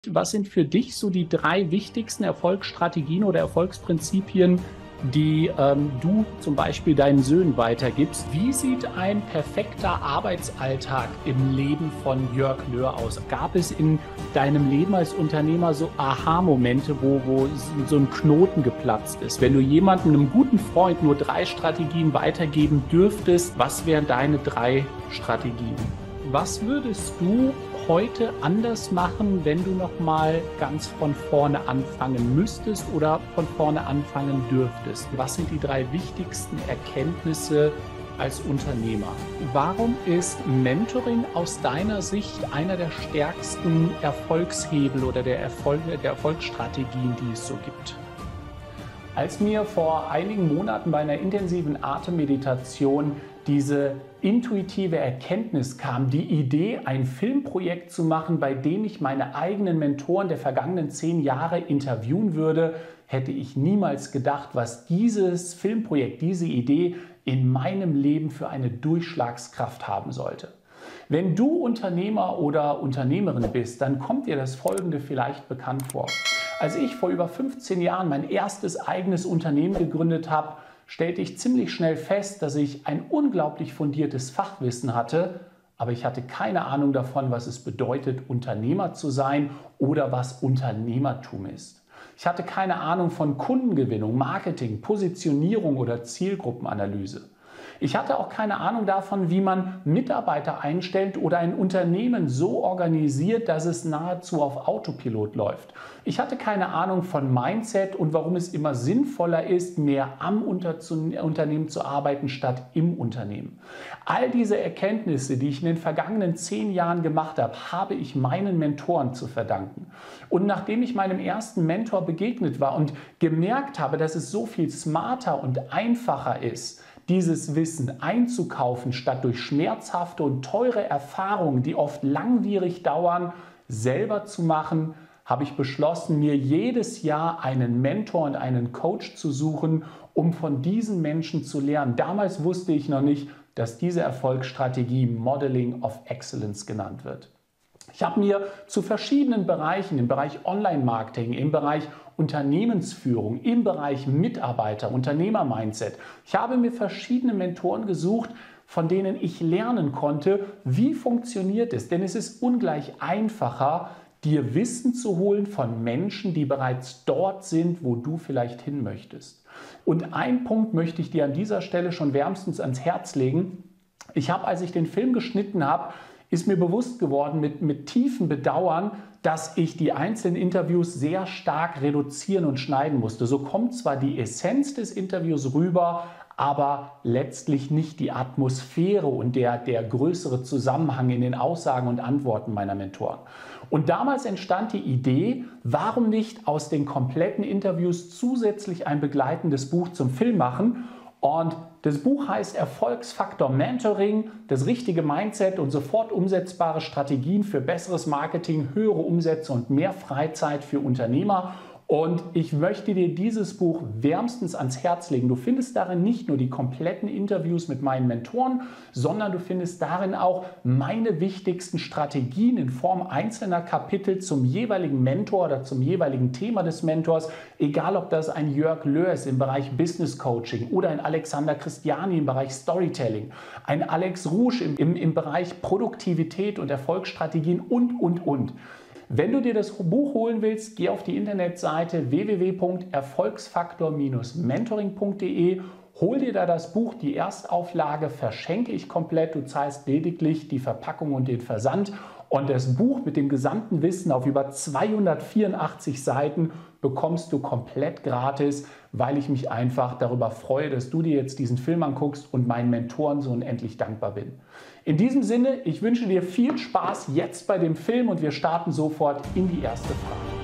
was sind für dich so die 3 wichtigsten Erfolgsstrategien oder Erfolgsprinzipien, die du zum Beispiel deinen Söhnen weitergibst? Wie sieht ein perfekter Arbeitsalltag im Leben von Jörg Löhr aus? Gab es in deinem Leben als Unternehmer so Aha-Momente, wo so ein Knoten geplatzt ist? Wenn du jemandem, einem guten Freund, nur 3 Strategien weitergeben dürftest, was wären deine 3 Strategien? Was würdest du heute anders machen, wenn du noch mal ganz von vorne anfangen müsstest oder von vorne anfangen dürftest? Was sind die 3 wichtigsten Erkenntnisse als Unternehmer? Warum ist Mentoring aus deiner Sicht einer der stärksten Erfolgshebel oder der Erfolgsstrategien, die es so gibt? Als mir vor einigen Monaten bei einer intensiven Atemmeditation diese intuitive Erkenntnis kam, die Idee, ein Filmprojekt zu machen, bei dem ich meine eigenen Mentoren der vergangenen 10 Jahre interviewen würde, hätte ich niemals gedacht, was dieses Filmprojekt, diese Idee in meinem Leben für eine Durchschlagskraft haben sollte. Wenn du Unternehmer oder Unternehmerin bist, dann kommt dir das Folgende vielleicht bekannt vor. Als ich vor über 15 Jahren mein erstes eigenes Unternehmen gegründet habe, stellte ich ziemlich schnell fest, dass ich ein unglaublich fundiertes Fachwissen hatte, aber ich hatte keine Ahnung davon, was es bedeutet, Unternehmer zu sein oder was Unternehmertum ist. Ich hatte keine Ahnung von Kundengewinnung, Marketing, Positionierung oder Zielgruppenanalyse. Ich hatte auch keine Ahnung davon, wie man Mitarbeiter einstellt oder ein Unternehmen so organisiert, dass es nahezu auf Autopilot läuft. Ich hatte keine Ahnung von Mindset und warum es immer sinnvoller ist, mehr am Unternehmen zu arbeiten, statt im Unternehmen. All diese Erkenntnisse, die ich in den vergangenen 10 Jahren gemacht habe, habe ich meinen Mentoren zu verdanken. Und nachdem ich meinem ersten Mentor begegnet war und gemerkt habe, dass es so viel smarter und einfacher ist, dieses Wissen einzukaufen, statt durch schmerzhafte und teure Erfahrungen, die oft langwierig dauern, selber zu machen, habe ich beschlossen, mir jedes Jahr einen Mentor und einen Coach zu suchen, um von diesen Menschen zu lernen. Damals wusste ich noch nicht, dass diese Erfolgsstrategie Modeling of Excellence genannt wird. Ich habe mir zu verschiedenen Bereichen, im Bereich Online-Marketing, im Bereich Unternehmensführung, im Bereich Mitarbeiter, Unternehmer-Mindset, ich habe mir verschiedene Mentoren gesucht, von denen ich lernen konnte, wie funktioniert es. Denn es ist ungleich einfacher, dir Wissen zu holen von Menschen, die bereits dort sind, wo du vielleicht hin möchtest. Und einen Punkt möchte ich dir an dieser Stelle schon wärmstens ans Herz legen. Ich habe, als ich den Film geschnitten habe, ist mir bewusst geworden mit tiefem Bedauern, dass ich die einzelnen Interviews sehr stark reduzieren und schneiden musste. So kommt zwar die Essenz des Interviews rüber, aber letztlich nicht die Atmosphäre und der größere Zusammenhang in den Aussagen und Antworten meiner Mentoren. Und damals entstand die Idee, warum nicht aus den kompletten Interviews zusätzlich ein begleitendes Buch zum Film machen? Und das Buch heißt Erfolgsfaktor Mentoring, das richtige Mindset und sofort umsetzbare Strategien für besseres Marketing, höhere Umsätze und mehr Freizeit für Unternehmer. Und ich möchte dir dieses Buch wärmstens ans Herz legen. Du findest darin nicht nur die kompletten Interviews mit meinen Mentoren, sondern du findest darin auch meine wichtigsten Strategien in Form einzelner Kapitel zum jeweiligen Mentor oder zum jeweiligen Thema des Mentors. Egal, ob das ein Jörg Löhr ist im Bereich Business Coaching oder ein Alexander Christiani im Bereich Storytelling, ein Alex Rouge im Bereich Produktivität und Erfolgsstrategien und. Wenn du dir das Buch holen willst, geh auf die Internetseite www.erfolgsfaktor-mentoring.de, hol dir da das Buch, die Erstauflage verschenke ich komplett, du zahlst lediglich die Verpackung und den Versand. Und das Buch mit dem gesamten Wissen auf über 284 Seiten bekommst du komplett gratis, weil ich mich einfach darüber freue, dass du dir jetzt diesen Film anguckst und meinen Mentoren so unendlich dankbar bin. In diesem Sinne, ich wünsche dir viel Spaß jetzt bei dem Film und wir starten sofort in die erste Frage.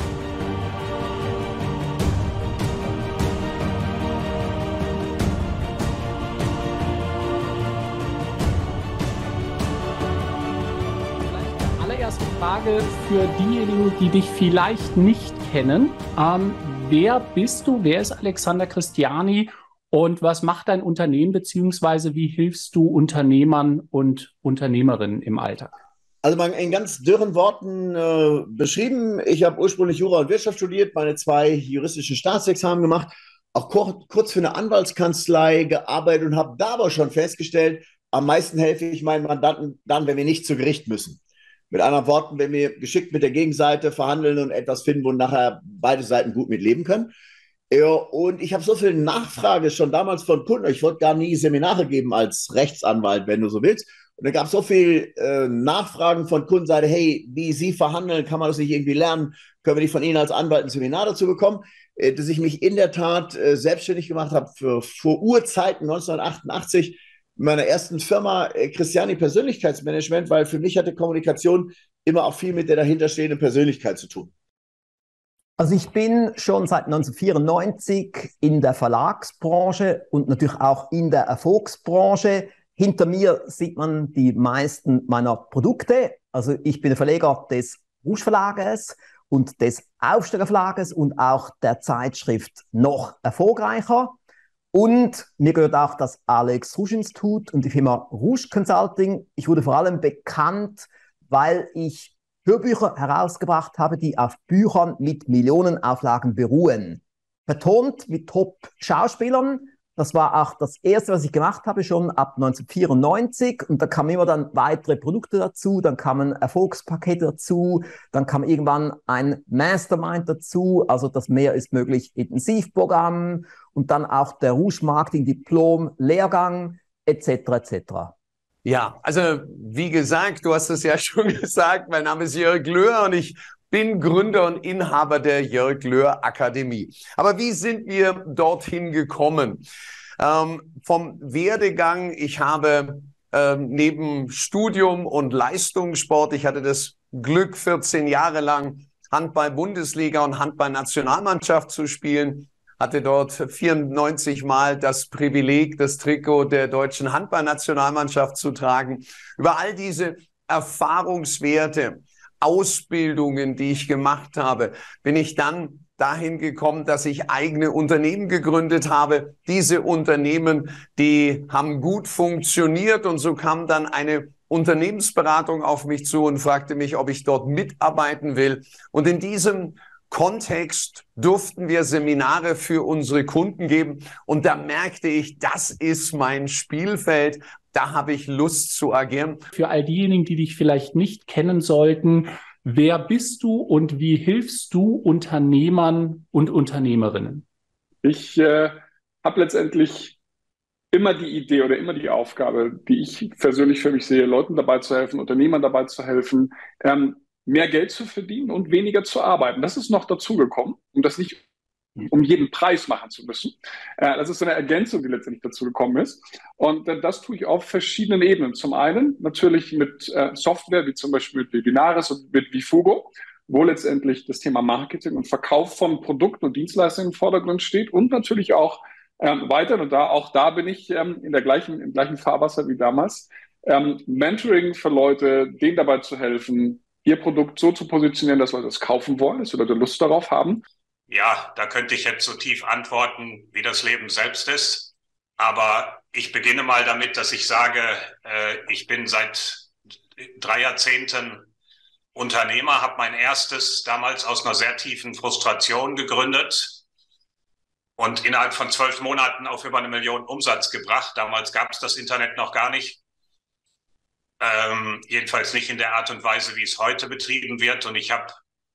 Allererste Frage für diejenigen, die dich vielleicht nicht kennen. Wer bist du? Wer ist Alexander Christiani? Und was macht dein Unternehmen, beziehungsweise wie hilfst du Unternehmern und Unternehmerinnen im Alltag? Also mal in ganz dürren Worten beschrieben. Ich habe ursprünglich Jura und Wirtschaft studiert, meine 2 juristischen Staatsexamen gemacht, auch kurz für eine Anwaltskanzlei gearbeitet und habe da aber schon festgestellt, am meisten helfe ich meinen Mandanten dann, wenn wir nicht zu Gericht müssen. Mit anderen Worten, wenn wir geschickt mit der Gegenseite verhandeln und etwas finden, wo nachher beide Seiten gut mit leben können. Ja, und ich habe so viel Nachfrage schon damals von Kunden. Ich wollte gar nie Seminare geben als Rechtsanwalt, wenn du so willst. Und da gab es so viel Nachfragen von Kundenseite, hey, wie Sie verhandeln, kann man das nicht irgendwie lernen? Können wir nicht von Ihnen als Anwalt ein Seminar dazu bekommen? Dass ich mich in der Tat selbstständig gemacht habe vor Urzeiten 1988 in meiner ersten Firma Christiani Persönlichkeitsmanagement, weil für mich hatte Kommunikation immer auch viel mit der dahinterstehenden Persönlichkeit zu tun. Also ich bin schon seit 1994 in der Verlagsbranche und natürlich auch in der Erfolgsbranche. Hinter mir sieht man die meisten meiner Produkte. Also ich bin der Verleger des Rouge Verlages und des Aufsteiger Verlages und auch der Zeitschrift Noch erfolgreicher. Und mir gehört auch das Alex Rouge Institut und die Firma Rouge Consulting. Ich wurde vor allem bekannt, weil ich Hörbücher herausgebracht habe, die auf Büchern mit Millionenauflagen beruhen. Vertont mit Top-Schauspielern. Das war auch das Erste, was ich gemacht habe, schon ab 1994. Und da kamen immer dann weitere Produkte dazu, dann kamen Erfolgspakete dazu, dann kam irgendwann ein Mastermind dazu, also das Mehr ist möglich Intensivprogramm und dann auch der Rouge Marketing Diplom, Lehrgang etc. etc. Ja, also wie gesagt, du hast es ja schon gesagt, mein Name ist Jörg Löhr und ich bin Gründer und Inhaber der Jörg Löhr Akademie. Aber wie sind wir dorthin gekommen? Vom Werdegang, ich habe neben Studium und Leistungssport, ich hatte das Glück, 14 Jahre lang Handball-Bundesliga und Handball-Nationalmannschaft zu spielen. Hatte dort 94 Mal das Privileg, das Trikot der deutschen Handballnationalmannschaft zu tragen. Über all diese Erfahrungswerte, Ausbildungen, die ich gemacht habe, bin ich dann dahin gekommen, dass ich eigene Unternehmen gegründet habe. Diese Unternehmen, die haben gut funktioniert und so kam dann eine Unternehmensberatung auf mich zu und fragte mich, ob ich dort mitarbeiten will. Und in diesem Kontext durften wir Seminare für unsere Kunden geben und da merkte ich, das ist mein Spielfeld, da habe ich Lust zu agieren. Für all diejenigen, die dich vielleicht nicht kennen sollten, wer bist du und wie hilfst du Unternehmern und Unternehmerinnen? Ich habe letztendlich immer die Idee oder immer die Aufgabe, die ich persönlich für mich sehe, Leuten dabei zu helfen, Unternehmern dabei zu helfen, mehr Geld zu verdienen und weniger zu arbeiten. Das ist noch dazugekommen, um das nicht um jeden Preis machen zu müssen. Das ist so eine Ergänzung, die letztendlich dazu gekommen ist. Und das tue ich auf verschiedenen Ebenen. Zum einen natürlich mit Software, wie zum Beispiel mit Webinaris und mit Vifugo, wo letztendlich das Thema Marketing und Verkauf von Produkten und Dienstleistungen im Vordergrund steht und natürlich auch weiter. Und auch da bin ich im gleichen Fahrwasser wie damals. Mentoring für Leute, denen dabei zu helfen, ihr Produkt so zu positionieren, dass Leute es kaufen wollen, dass Leute Lust darauf haben. Ja, da könnte ich jetzt so tief antworten, wie das Leben selbst ist. Aber ich beginne mal damit, dass ich sage, ich bin seit 3 Jahrzehnten Unternehmer, habe mein erstes damals aus einer sehr tiefen Frustration gegründet und innerhalb von 12 Monaten auf über 1 Million Umsatz gebracht. Damals gab es das Internet noch gar nicht. Jedenfalls nicht in der Art und Weise, wie es heute betrieben wird. Und ich habe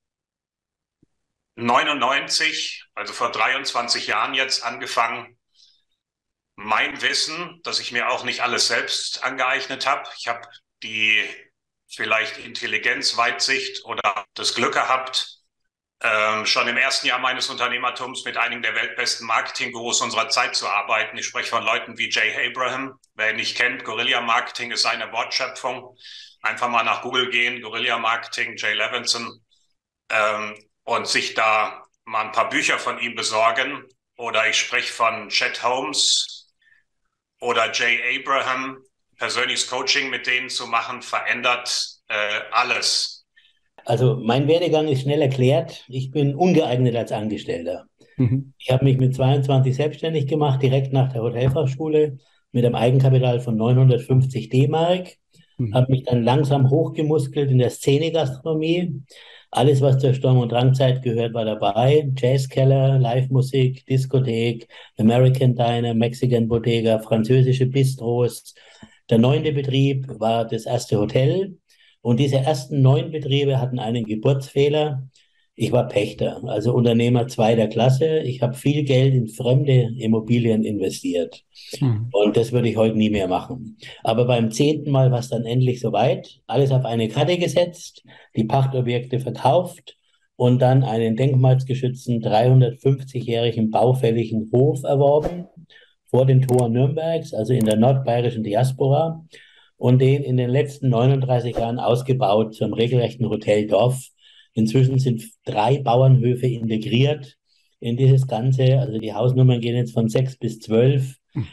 99, also vor 23 Jahren jetzt angefangen, mein Wissen, das ich mir auch nicht alles selbst angeeignet habe. Ich habe die vielleicht Intelligenz, Weitsicht oder das Glück gehabt, schon im ersten Jahr meines Unternehmertums mit einigen der weltbesten Marketinggurus unserer Zeit zu arbeiten. Ich spreche von Leuten wie Jay Abraham. Wer ihn nicht kennt, Guerilla Marketing ist seine Wortschöpfung. Einfach mal nach Google gehen, Guerilla Marketing, Jay Levinson, und sich da mal ein paar Bücher von ihm besorgen. Oder ich spreche von Chet Holmes oder Jay Abraham. Persönliches Coaching mit denen zu machen, verändert alles. Also mein Werdegang ist schnell erklärt. Ich bin ungeeignet als Angestellter. Ich habe mich mit 22 selbstständig gemacht, direkt nach der Hotelfachschule, mit einem Eigenkapital von 950 D-Mark. habe mich dann langsam hochgemuskelt in der Szene-Gastronomie. Alles, was zur Sturm- und Drangzeit gehört, war dabei. Jazzkeller, Live-Musik, Diskothek, American Diner, Mexican Bodega, französische Bistros. Der 9. Betrieb war das erste Hotel. Und diese ersten 9 Betriebe hatten einen Geburtsfehler. Ich war Pächter, also Unternehmer zweiter Klasse. Ich habe viel Geld in fremde Immobilien investiert. Und das würde ich heute nie mehr machen. Aber beim 10. Mal war es dann endlich soweit. Alles auf eine Karte gesetzt, die Pachtobjekte verkauft und dann einen denkmalsgeschützten 350-jährigen baufälligen Hof erworben vor den Toren Nürnbergs, also in der nordbayerischen Diaspora, und den in den letzten 39 Jahren ausgebaut zum regelrechten Hoteldorf. Inzwischen sind 3 Bauernhöfe integriert in dieses Ganze. Also die Hausnummern gehen jetzt von 6 bis 12.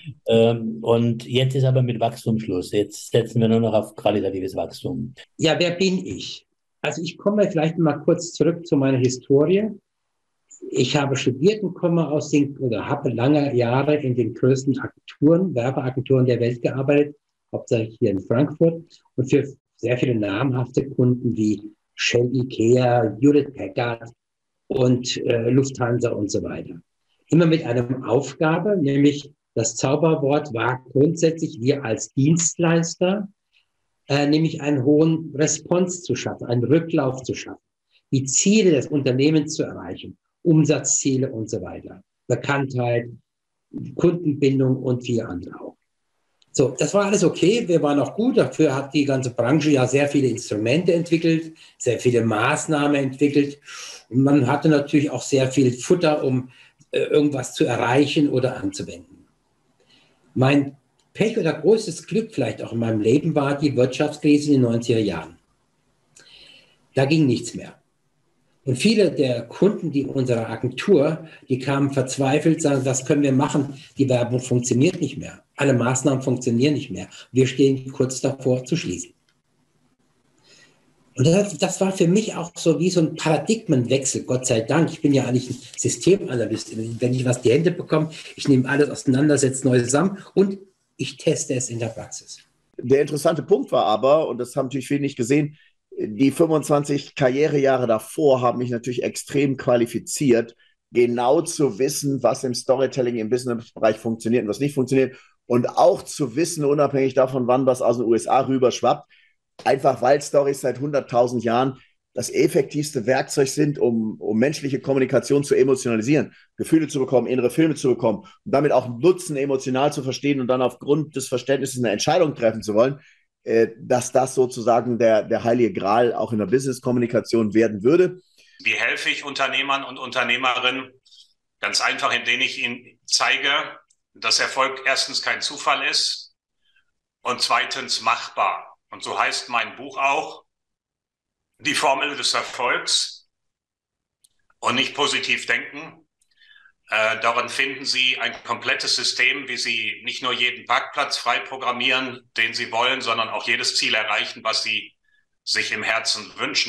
Und jetzt ist aber mit Wachstum Schluss. Jetzt setzen wir nur noch auf qualitatives Wachstum. Ja, wer bin ich? Also ich komme vielleicht mal kurz zurück zu meiner Historie. Ich habe studiert und komme aus den, oder habe lange Jahre in den größten Agenturen, Werbeagenturen der Welt gearbeitet, hauptsächlich hier in Frankfurt und für sehr viele namhafte Kunden wie Shell, Ikea, Hewlett Packard und Lufthansa und so weiter. Immer mit einer Aufgabe, nämlich das Zauberwort war grundsätzlich, wir als Dienstleister, nämlich einen hohen Response zu schaffen, einen Rücklauf zu schaffen, die Ziele des Unternehmens zu erreichen, Umsatzziele und so weiter, Bekanntheit, Kundenbindung und viele andere auch. So, das war alles okay, wir waren auch gut, dafür hat die ganze Branche ja sehr viele Instrumente entwickelt, sehr viele Maßnahmen entwickelt und man hatte natürlich auch sehr viel Futter, um irgendwas zu erreichen oder anzuwenden. Mein Pech oder größtes Glück vielleicht auch in meinem Leben war die Wirtschaftskrise in den 90er Jahren. Da ging nichts mehr. Und viele der Kunden, die unserer Agentur, die kamen verzweifelt, sagen, was können wir machen? Die Werbung funktioniert nicht mehr. Alle Maßnahmen funktionieren nicht mehr. Wir stehen kurz davor zu schließen. Und das war für mich auch so wie so ein Paradigmenwechsel, Gott sei Dank. Ich bin ja eigentlich ein Systemanalyst. Wenn ich was die Hände bekomme, ich nehme alles auseinander, setze neu zusammen und ich teste es in der Praxis. Der interessante Punkt war aber, und das haben natürlich viele nicht gesehen, die 25 Karrierejahre davor haben mich natürlich extrem qualifiziert, genau zu wissen, was im Storytelling, im Businessbereich funktioniert und was nicht funktioniert. Und auch zu wissen, unabhängig davon, wann was aus den USA rüberschwappt, einfach weil Storys seit 100.000 Jahren das effektivste Werkzeug sind, um menschliche Kommunikation zu emotionalisieren, Gefühle zu bekommen, innere Filme zu bekommen und damit auch Nutzen emotional zu verstehen und dann aufgrund des Verständnisses eine Entscheidung treffen zu wollen, dass das sozusagen der heilige Gral auch in der Business-Kommunikation werden würde. Wie helfe ich Unternehmern und Unternehmerinnen? Ganz einfach, indem ich ihnen zeige, dass Erfolg erstens kein Zufall ist und zweitens machbar. Und so heißt mein Buch auch, die Formel des Erfolgs und nicht positiv denken. Darin finden Sie ein komplettes System, wie Sie nicht nur jeden Parkplatz frei programmieren, den Sie wollen, sondern auch jedes Ziel erreichen, was Sie sich im Herzen wünschen.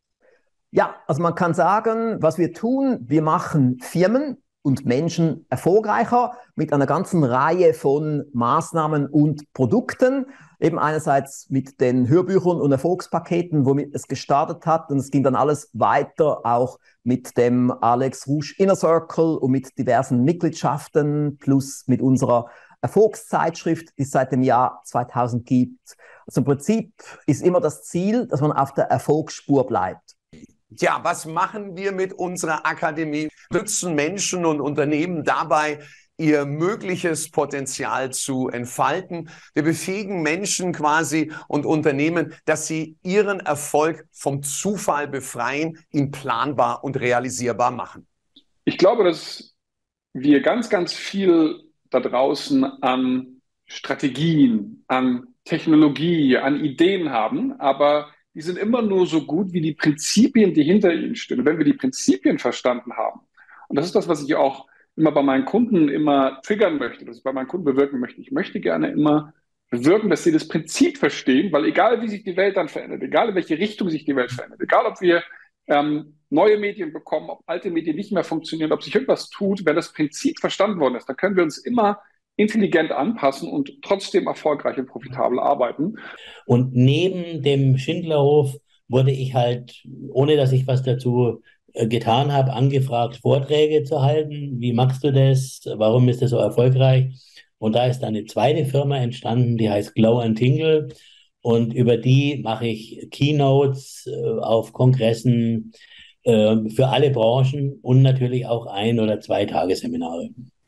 Ja, also man kann sagen, was wir tun, wir machen Firmen und Menschen erfolgreicher mit einer ganzen Reihe von Maßnahmen und Produkten. Eben einerseits mit den Hörbüchern und Erfolgspaketen, womit es gestartet hat. Und es ging dann alles weiter, auch mit dem Alex Rouge Inner Circle und mit diversen Mitgliedschaften, plus mit unserer Erfolgszeitschrift, die es seit dem Jahr 2000 gibt. Also im Prinzip ist immer das Ziel, dass man auf der Erfolgsspur bleibt. Tja, was machen wir mit unserer Akademie? Nützen Menschen und Unternehmen dabei, ihr mögliches Potenzial zu entfalten. Wir befähigen Menschen quasi und Unternehmen, dass sie ihren Erfolg vom Zufall befreien, ihn planbar und realisierbar machen. Ich glaube, dass wir ganz, ganz viel da draußen an Strategien, an Technologie, an Ideen haben, aber die sind immer nur so gut wie die Prinzipien, die hinter ihnen stehen. Und wenn wir die Prinzipien verstanden haben, und das ist das, was ich auch immer bei meinen Kunden immer triggern möchte, dass ich bei meinen Kunden bewirken möchte. Ich möchte gerne immer bewirken, dass sie das Prinzip verstehen, weil egal wie sich die Welt dann verändert, egal in welche Richtung sich die Welt verändert, egal ob wir neue Medien bekommen, ob alte Medien nicht mehr funktionieren, ob sich irgendwas tut, wenn das Prinzip verstanden worden ist, dann können wir uns immer intelligent anpassen und trotzdem erfolgreich und profitabel arbeiten. Und neben dem Schindlerhof wurde ich halt, ohne dass ich was dazu getan habe, angefragt, Vorträge zu halten. Wie machst du das? Warum ist das so erfolgreich? Und da ist dann eine zweite Firma entstanden, die heißt Glow and Tingle. Und über die mache ich Keynotes auf Kongressen für alle Branchen und natürlich auch 1- oder 2-Tage-Seminare.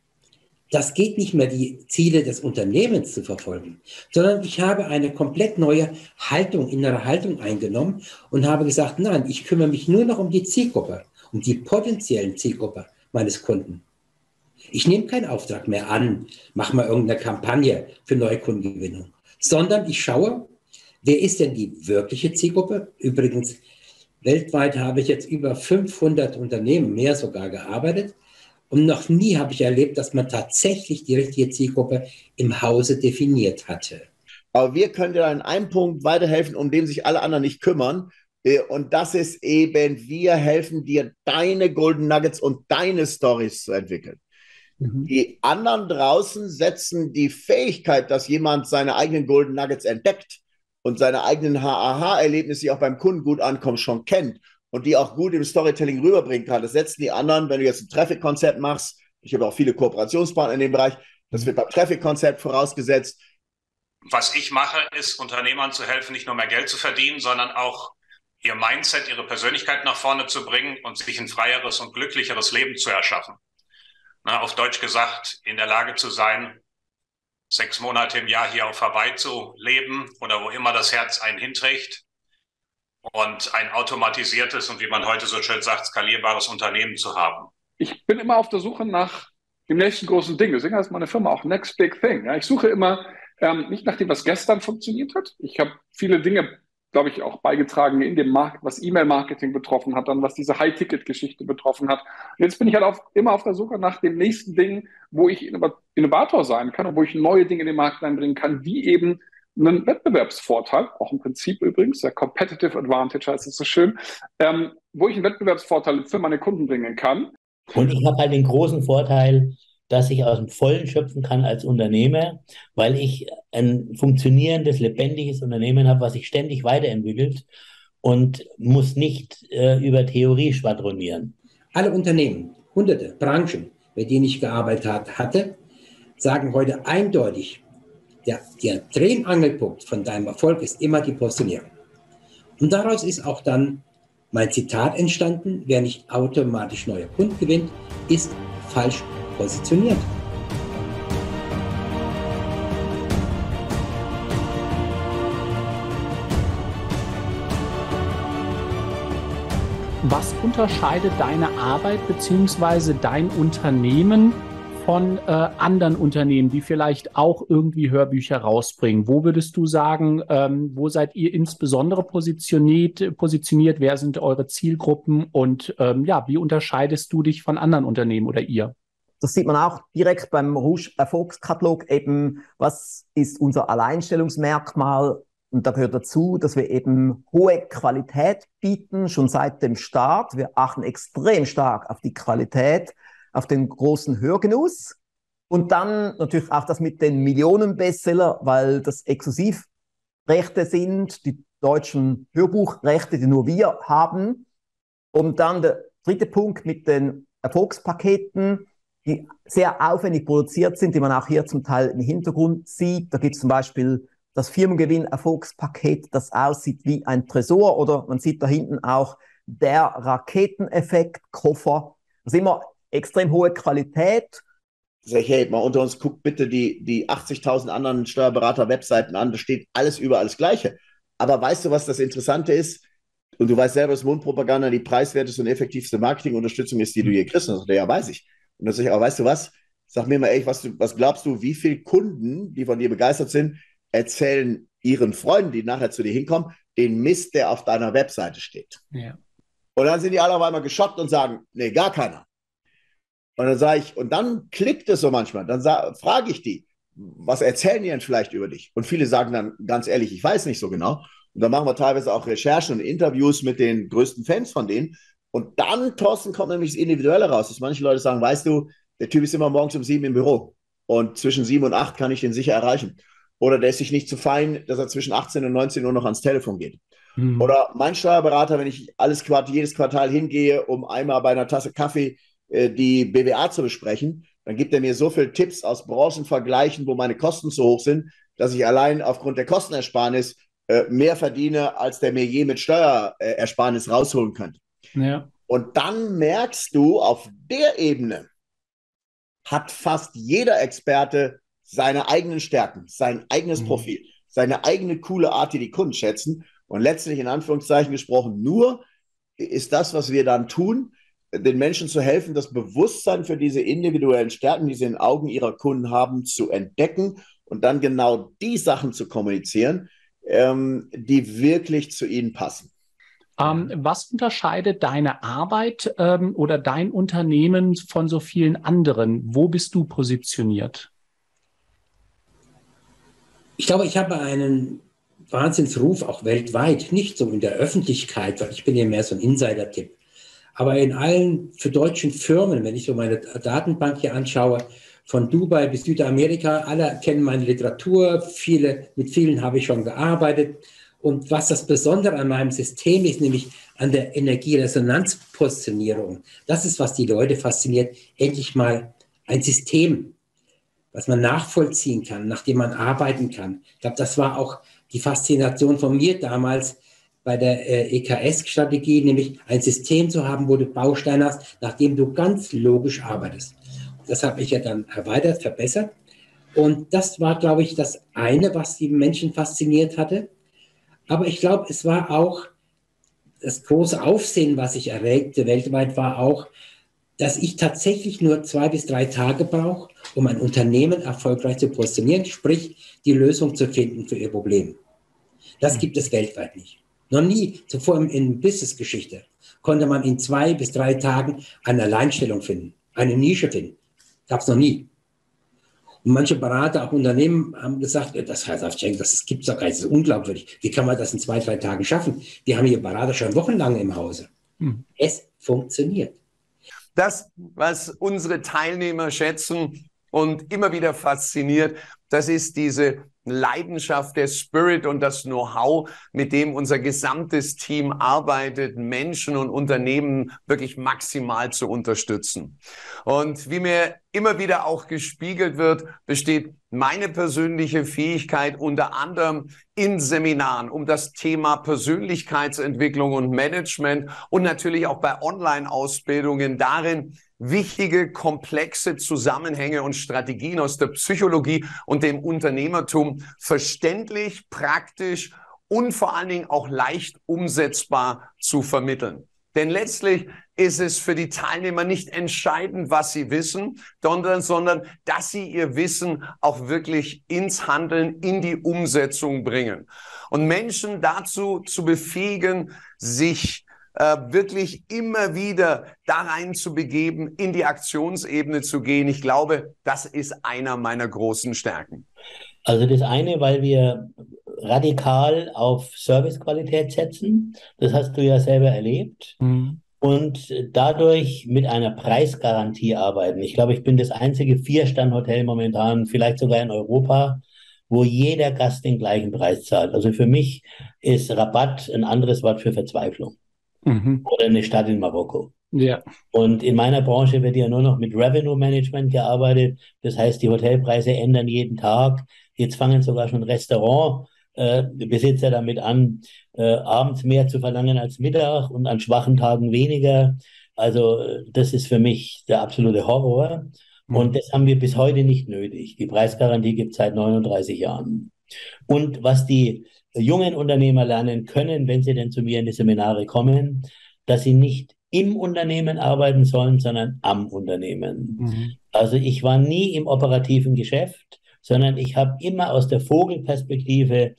Das geht nicht mehr, die Ziele des Unternehmens zu verfolgen, sondern ich habe eine komplett neue Haltung, innere Haltung eingenommen und habe gesagt, nein, ich kümmere mich nur noch um die Zielgruppe, um die potenziellen Zielgruppe meines Kunden. Ich nehme keinen Auftrag mehr an, mache mal irgendeine Kampagne für Neukundengewinnung, sondern ich schaue, wer ist denn die wirkliche Zielgruppe? Übrigens, weltweit habe ich jetzt über 500 Unternehmen, mehr sogar, gearbeitet. Und noch nie habe ich erlebt, dass man tatsächlich die richtige Zielgruppe im Hause definiert hatte. Aber wir können dir in einem Punkt weiterhelfen, um den sich alle anderen nicht kümmern. Und das ist eben, wir helfen dir, deine Golden Nuggets und deine Stories zu entwickeln. Die anderen draußen setzen die Fähigkeit, dass jemand seine eigenen Golden Nuggets entdeckt und seine eigenen Aha-Erlebnisse, die auch beim Kunden gut ankommen, schon kennt und die auch gut im Storytelling rüberbringen kann. Das setzen die anderen, wenn du jetzt ein Traffic-Konzept machst. Ich habe auch viele Kooperationspartner in dem Bereich. Das wird beim Traffic-Konzept vorausgesetzt. Was ich mache, ist, Unternehmern zu helfen, nicht nur mehr Geld zu verdienen, sondern auch ihr Mindset, ihre Persönlichkeit nach vorne zu bringen und sich ein freieres und glücklicheres Leben zu erschaffen. Na, auf Deutsch gesagt, in der Lage zu sein, 6 Monate im Jahr hier auf Hawaii zu leben oder wo immer das Herz einen hinträgt und ein automatisiertes und, wie man heute so schön sagt, skalierbares Unternehmen zu haben. Ich bin immer auf der Suche nach dem nächsten großen Ding. Deswegen heißt meine Firma auch Next Big Thing. Ja, ich suche immer nicht nach dem, was gestern funktioniert hat. Ich habe viele Dinge, glaube ich, auch beigetragen in dem Markt, was E-Mail-Marketing betroffen hat, dann was diese High-Ticket-Geschichte betroffen hat. Und jetzt bin ich halt immer auf der Suche nach dem nächsten Ding, wo ich Innovator sein kann und wo ich neue Dinge in den Markt einbringen kann, wie eben einen Wettbewerbsvorteil, auch im Prinzip übrigens, der Competitive Advantage heißt es so schön, wo ich einen Wettbewerbsvorteil für meine Kunden bringen kann. Und ich habe halt den großen Vorteil, dass ich aus dem Vollen schöpfen kann als Unternehmer, weil ich ein funktionierendes, lebendiges Unternehmen habe, was sich ständig weiterentwickelt und muss nicht über Theorie schwadronieren. Alle Unternehmen, hunderte Branchen, bei denen ich gearbeitet hatte, sagen heute eindeutig, der Dreh- und Angelpunkt von deinem Erfolg ist immer die Positionierung. Und daraus ist auch dann mein Zitat entstanden: Wer nicht automatisch neue Kunden gewinnt, ist falsch positioniert. Was unterscheidet deine Arbeit bzw. dein Unternehmen von anderen Unternehmen, die vielleicht auch irgendwie Hörbücher rausbringen? Wo würdest du sagen, wo seid ihr insbesondere positioniert? Wer sind eure Zielgruppen? Und wie unterscheidest du dich von anderen Unternehmen oder ihr? Das sieht man auch direkt beim Rouge Erfolgskatalog eben, was ist unser Alleinstellungsmerkmal? Und da gehört dazu, dass wir eben hohe Qualität bieten, schon seit dem Start. Wir achten extrem stark auf die Qualität, auf den großen Hörgenuss. Und dann natürlich auch das mit den Millionen-Bestseller, weil das Exklusivrechte sind, die deutschen Hörbuchrechte, die nur wir haben. Und dann der dritte Punkt mit den Erfolgspaketen, die sehr aufwendig produziert sind, die man auch hier zum Teil im Hintergrund sieht. Da gibt es zum Beispiel das Firmengewinn-Erfolgspaket, das aussieht wie ein Tresor, oder man sieht da hinten auch der Raketeneffekt-Koffer. Das ist immer extrem hohe Qualität. Sag ich, hey, mal unter uns, guckt bitte die 80.000 anderen Steuerberater-Webseiten an, da steht alles überall das Gleiche. Aber weißt du, was das Interessante ist? Und du weißt selber, dass Mundpropaganda die preiswerteste und effektivste Marketingunterstützung ist, die du je kriegst. Und ja, weiß ich. Und dann sag ich, aber weißt du was? Sag mir mal ehrlich, was glaubst du, wie viele Kunden, die von dir begeistert sind, erzählen ihren Freunden, die nachher zu dir hinkommen, den Mist, der auf deiner Webseite steht. Ja. Und dann sind die alle auf einmal geschockt und sagen, nee, gar keiner. Und dann sage ich, und dann klickt es so manchmal, dann frage ich die, was erzählen die denn vielleicht über dich? Und viele sagen dann ganz ehrlich, ich weiß nicht so genau. Und dann machen wir teilweise auch Recherchen und Interviews mit den größten Fans von denen. Und dann, Thorsten, kommt nämlich das Individuelle raus, dass manche Leute sagen, weißt du, der Typ ist immer morgens um 7 im Büro. und zwischen 7 und 8 kann ich den sicher erreichen. Oder der ist sich nicht zu fein, dass er zwischen 18 und 19 Uhr noch ans Telefon geht. Oder mein Steuerberater, wenn ich jedes Quartal hingehe, um einmal bei einer Tasse Kaffee die BWA zu besprechen, dann gibt er mir so viele Tipps aus Branchenvergleichen, wo meine Kosten so hoch sind, dass ich allein aufgrund der Kostenersparnis mehr verdiene, als der mir je mit Steuerersparnis rausholen könnte. Ja. Und dann merkst du, auf der Ebene hat fast jeder Experte seine eigenen Stärken, sein eigenes Profil, seine eigene coole Art, die Kunden schätzen. Und letztlich, in Anführungszeichen gesprochen, nur ist das, was wir dann tun, den Menschen zu helfen, das Bewusstsein für diese individuellen Stärken, die sie in den Augen ihrer Kunden haben, zu entdecken und dann genau die Sachen zu kommunizieren, die wirklich zu ihnen passen. Was unterscheidet deine Arbeit oder dein Unternehmen von so vielen anderen? Wo bist du positioniert? Ich glaube, ich habe einen Wahnsinnsruf, auch weltweit, nicht so in der Öffentlichkeit, weil ich bin ja mehr so ein Insider-Tipp. Aber in allen für deutschen Firmen, wenn ich so meine Datenbank hier anschaue, von Dubai bis Südamerika, alle kennen meine Literatur, mit vielen habe ich schon gearbeitet. Und was das Besondere an meinem System ist, nämlich an der Energieresonanzpositionierung, das ist, was die Leute fasziniert, endlich mal ein System, was man nachvollziehen kann, nach dem man arbeiten kann. Ich glaube, das war auch die Faszination von mir damals bei der EKS-Strategie, nämlich ein System zu haben, wo du Bausteine hast, nach dem du ganz logisch arbeitest. Das habe ich ja dann erweitert, verbessert. Und das war, glaube ich, das eine, was die Menschen fasziniert hatte. Aber ich glaube, es war auch das große Aufsehen, was ich erregte weltweit, war auch, dass ich tatsächlich nur 2 bis 3 Tage brauche, um ein Unternehmen erfolgreich zu positionieren, sprich die Lösung zu finden für ihr Problem. Das gibt es weltweit nicht. Noch nie zuvor in Business-Geschichte konnte man in 2 bis 3 Tagen eine Alleinstellung finden, eine Nische finden. Gab es noch nie. Und manche Berater, auch Unternehmen, haben gesagt, das heißt, das gibt es doch gar nicht, das ist unglaubwürdig. Wie kann man das in 2, 3 Tagen schaffen? Die haben hier Berater schon wochenlang im Hause. Es funktioniert. Das, was unsere Teilnehmer schätzen und immer wieder fasziniert, das ist diese Leidenschaft, der Spirit und das Know-how, mit dem unser gesamtes Team arbeitet, Menschen und Unternehmen wirklich maximal zu unterstützen. Und wie mir immer wieder auch gespiegelt wird, besteht meine persönliche Fähigkeit unter anderem in Seminaren um das Thema Persönlichkeitsentwicklung und Management und natürlich auch bei Online-Ausbildungen darin, wichtige, komplexe Zusammenhänge und Strategien aus der Psychologie und dem Unternehmertum verständlich, praktisch und vor allen Dingen auch leicht umsetzbar zu vermitteln. Denn letztlich ist es für die Teilnehmer nicht entscheidend, was sie wissen, sondern dass sie ihr Wissen auch wirklich ins Handeln, in die Umsetzung bringen. Und Menschen dazu zu befähigen, sich wirklich immer wieder da rein zu begeben, in die Aktionsebene zu gehen. Ich glaube, das ist einer meiner großen Stärken. Also das eine, weil wir radikal auf Servicequalität setzen. Das hast du ja selber erlebt. Und dadurch mit einer Preisgarantie arbeiten. Ich glaube, ich bin das einzige 4-Stern-Hotel momentan, vielleicht sogar in Europa, wo jeder Gast den gleichen Preis zahlt. Also für mich ist Rabatt ein anderes Wort für Verzweiflung. Oder eine Stadt in Marokko. Ja. Und in meiner Branche wird ja nur noch mit Revenue Management gearbeitet. Das heißt, die Hotelpreise ändern jeden Tag. Jetzt fangen sogar schon Restaurantbesitzer damit an, abends mehr zu verlangen als Mittag und an schwachen Tagen weniger. Also das ist für mich der absolute Horror. Und das haben wir bis heute nicht nötig. Die Preisgarantie gibt es seit 39 Jahren. Und was die jungen Unternehmer lernen können, wenn sie denn zu mir in die Seminare kommen, dass sie nicht im Unternehmen arbeiten sollen, sondern am Unternehmen. Also ich war nie im operativen Geschäft, sondern ich habe immer aus der Vogelperspektive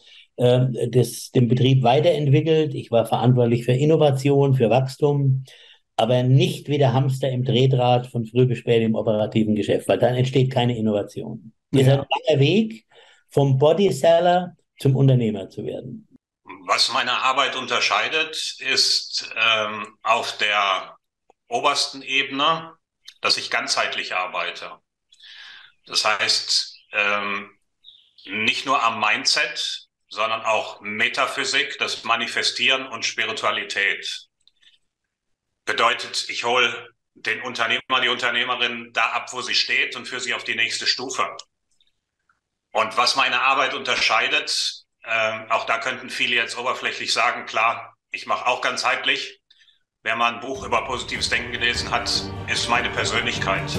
den Betrieb weiterentwickelt. Ich war verantwortlich für Innovation, für Wachstum, aber nicht wie der Hamster im Drehrad von früh bis spät im operativen Geschäft, weil dann entsteht keine Innovation. Das ist ein langer Weg vom Bodyseller zum Unternehmer zu werden. Was meine Arbeit unterscheidet, ist auf der obersten Ebene, dass ich ganzheitlich arbeite. Das heißt, nicht nur am Mindset, sondern auch Metaphysik, das Manifestieren und Spiritualität. Bedeutet, ich hole den Unternehmer, die Unternehmerin da ab, wo sie steht und führe sie auf die nächste Stufe. Und was meine Arbeit unterscheidet, auch da könnten viele jetzt oberflächlich sagen, klar, ich mache auch ganzheitlich. Wer mal ein Buch über positives Denken gelesen hat, ist meine Persönlichkeit.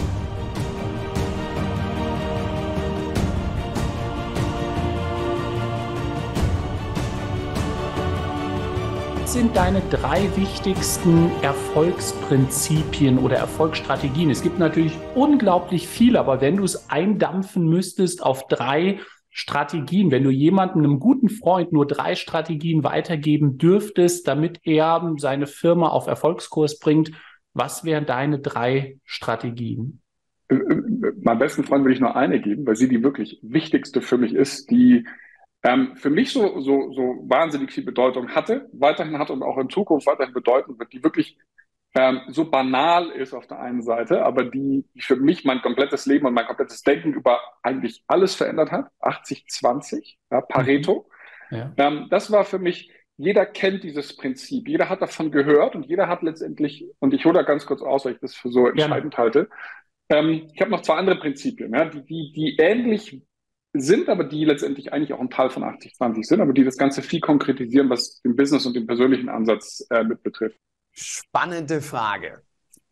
Was sind deine 3 wichtigsten Erfolgsprinzipien oder Erfolgsstrategien? Es gibt natürlich unglaublich viele, aber wenn du es eindampfen müsstest auf 3 Strategien, wenn du jemandem, einem guten Freund, nur 3 Strategien weitergeben dürftest, damit er seine Firma auf Erfolgskurs bringt, was wären deine 3 Strategien? Meinem besten Freund will ich nur eine geben, weil sie die wirklich wichtigste für mich ist, die für mich so wahnsinnig viel Bedeutung hatte, weiterhin hat und auch in Zukunft weiterhin bedeuten wird, die wirklich so banal ist auf der einen Seite, aber die für mich mein komplettes Leben und mein komplettes Denken über eigentlich alles verändert hat. 80-20, ja, Pareto. Ja. Das war für mich, jeder kennt dieses Prinzip, jeder hat davon gehört und jeder hat letztendlich, und ich hole da ganz kurz aus, weil ich das für so entscheidend halte, ich habe noch 2 andere Prinzipien, ja, die ähnlich sind, aber die letztendlich eigentlich auch ein Teil von 80-20 sind, aber die das Ganze viel konkretisieren, was den Business und den persönlichen Ansatz mit betrifft. Spannende Frage.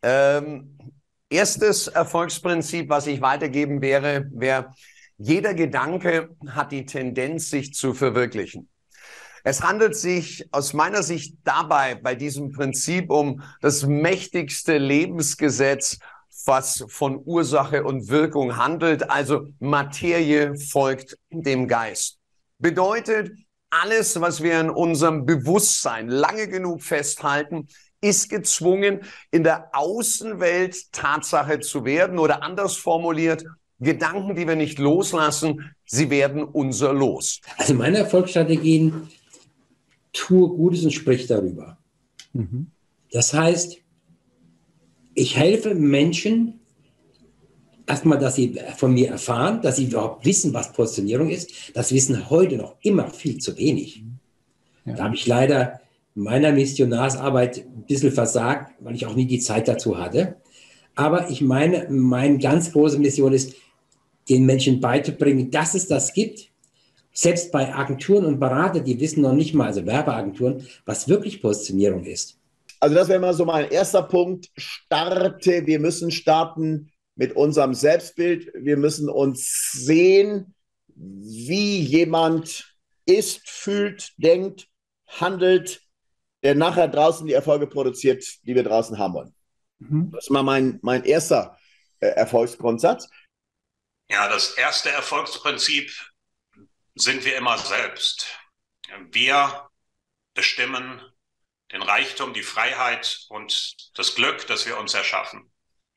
Erstes Erfolgsprinzip, was ich weitergeben wäre, jeder Gedanke hat die Tendenz, sich zu verwirklichen. Es handelt sich aus meiner Sicht dabei bei diesem Prinzip um das mächtigste Lebensgesetz, was von Ursache und Wirkung handelt, also Materie folgt dem Geist. Bedeutet, alles, was wir in unserem Bewusstsein lange genug festhalten, ist gezwungen, in der Außenwelt Tatsache zu werden oder anders formuliert, Gedanken, die wir nicht loslassen, sie werden unser Los. Also meine Erfolgsstrategien, tue Gutes und sprich darüber. Mhm. Das heißt, ich helfe Menschen erstmal, dass sie von mir erfahren, dass sie überhaupt wissen, was Positionierung ist. Das wissen heute noch immer viel zu wenig. Ja. Da habe ich leider in meiner Missionarsarbeit ein bisschen versagt, weil ich auch nie die Zeit dazu hatte. Aber ich meine, meine ganz große Mission ist, den Menschen beizubringen, dass es das gibt. Selbst bei Agenturen und Beratern, die wissen noch nicht mal, also Werbeagenturen, was wirklich Positionierung ist. Also das wäre mal so mein erster Punkt. Wir müssen starten mit unserem Selbstbild. Wir müssen uns sehen, wie jemand ist, fühlt, denkt, handelt, der nachher draußen die Erfolge produziert, die wir draußen haben wollen. Mhm. Das ist mal mein erster Erfolgsgrundsatz. Ja, das erste Erfolgsprinzip sind wir immer selbst. Wir bestimmen den Reichtum, die Freiheit und das Glück, das wir uns erschaffen.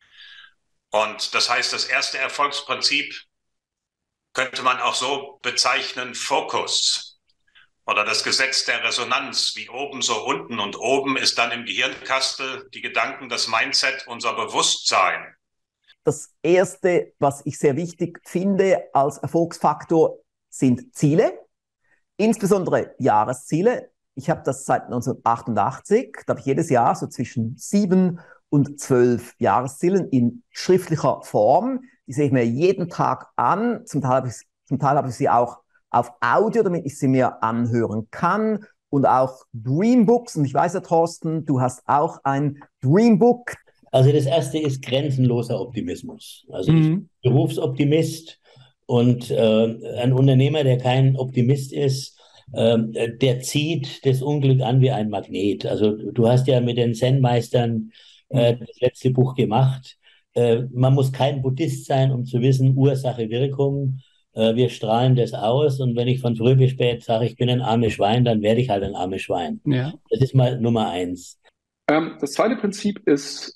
Und das heißt, das erste Erfolgsprinzip könnte man auch so bezeichnen, Fokus oder das Gesetz der Resonanz, wie oben so unten. Und oben ist dann im Gehirnkastel die Gedanken, das Mindset, unser Bewusstsein. Das Erste, was ich sehr wichtig finde als Erfolgsfaktor, sind Ziele, insbesondere Jahresziele. Ich habe das seit 1988, da habe ich jedes Jahr so zwischen 7 und 12 Jahreszielen in schriftlicher Form. Die sehe ich mir jeden Tag an. Zum Teil habe ich sie auch auf Audio, damit ich sie mir anhören kann. Und auch Dreambooks. Und ich weiß ja, Thorsten, du hast auch ein Dreambook. Also das erste ist grenzenloser Optimismus. Also ich bin Berufsoptimist und ein Unternehmer, der kein Optimist ist, der zieht das Unglück an wie ein Magnet. Also du hast ja mit den Zen-Meistern das letzte Buch gemacht. Man muss kein Buddhist sein, um zu wissen, Ursache, Wirkung. Wir strahlen das aus und wenn ich von früh bis spät sage, ich bin ein armes Schwein, dann werde ich halt ein armes Schwein. Ja. Das ist mal Nummer 1. Das zweite Prinzip ist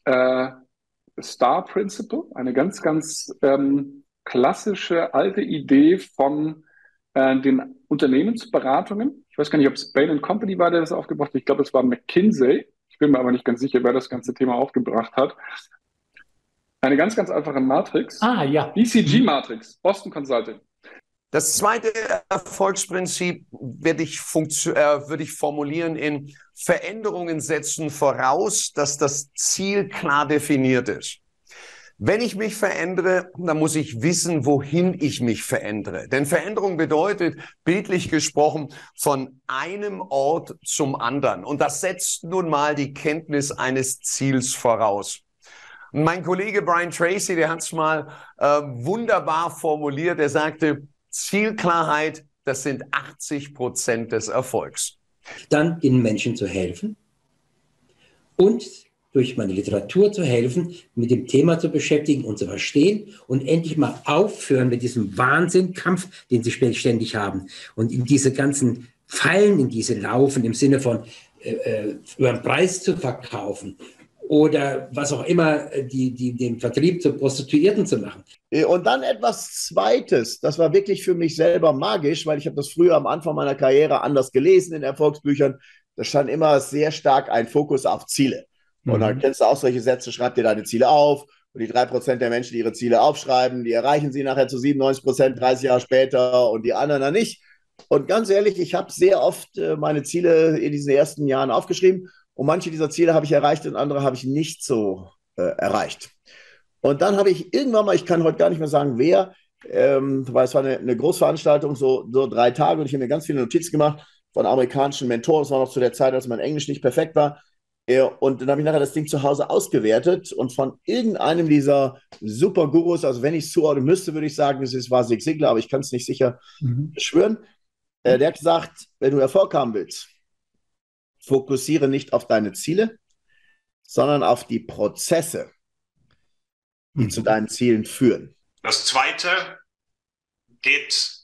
Star Principle, eine ganz, ganz klassische alte Idee von den Unternehmensberatungen. Ich weiß gar nicht, ob es Bain & Company war, der das aufgebracht hat. Ich glaube, es war McKinsey. Ich bin mir aber nicht ganz sicher, wer das ganze Thema aufgebracht hat. Eine ganz, ganz einfache Matrix. Ja. BCG-Matrix, Boston Consulting. Das zweite Erfolgsprinzip würde ich formulieren in Veränderungen setzen voraus, dass das Ziel klar definiert ist. Wenn ich mich verändere, dann muss ich wissen, wohin ich mich verändere. Denn Veränderung bedeutet, bildlich gesprochen, von einem Ort zum anderen. Und das setzt nun mal die Kenntnis eines Ziels voraus. Und mein Kollege Brian Tracy, der hat es mal wunderbar formuliert. Er sagte, Zielklarheit, das sind 80% des Erfolgs. Dann den Menschen zu helfen und durch meine Literatur zu helfen, mit dem Thema zu beschäftigen und zu verstehen und endlich mal aufhören mit diesem Wahnsinnkampf, den sie ständig haben. Und in diese ganzen Fallen, in diese laufen, im Sinne von über den Preis zu verkaufen oder was auch immer, den Vertrieb zu Prostituierten zu machen. Und dann etwas Zweites, das war wirklich für mich selber magisch, weil ich habe das früher am Anfang meiner Karriere anders gelesen in Erfolgsbüchern. Da stand immer sehr stark ein Fokus auf Ziele. Und dann kennst du auch solche Sätze, schreib dir deine Ziele auf. Und die 3% der Menschen, die ihre Ziele aufschreiben, die erreichen sie nachher zu 97%, 30 Jahre später und die anderen dann nicht. Und ganz ehrlich, ich habe sehr oft meine Ziele in diesen ersten Jahren aufgeschrieben. Und manche dieser Ziele habe ich erreicht und andere habe ich nicht so erreicht. Und dann habe ich irgendwann mal, ich kann heute gar nicht mehr sagen, wer, weil es war eine Großveranstaltung, so 3 Tage, und ich habe mir ganz viele Notizen gemacht von amerikanischen Mentoren. Das war noch zu der Zeit, als mein Englisch nicht perfekt war. Und dann habe ich nachher das Ding zu Hause ausgewertet und von irgendeinem dieser Super-Gurus, also wenn ich es zuordnen müsste, würde ich sagen, es war Zig Ziglar, aber ich kann es nicht sicher beschwören. Der hat gesagt, wenn du Erfolg haben willst, fokussiere nicht auf deine Ziele, sondern auf die Prozesse, die zu deinen Zielen führen. Das zweite geht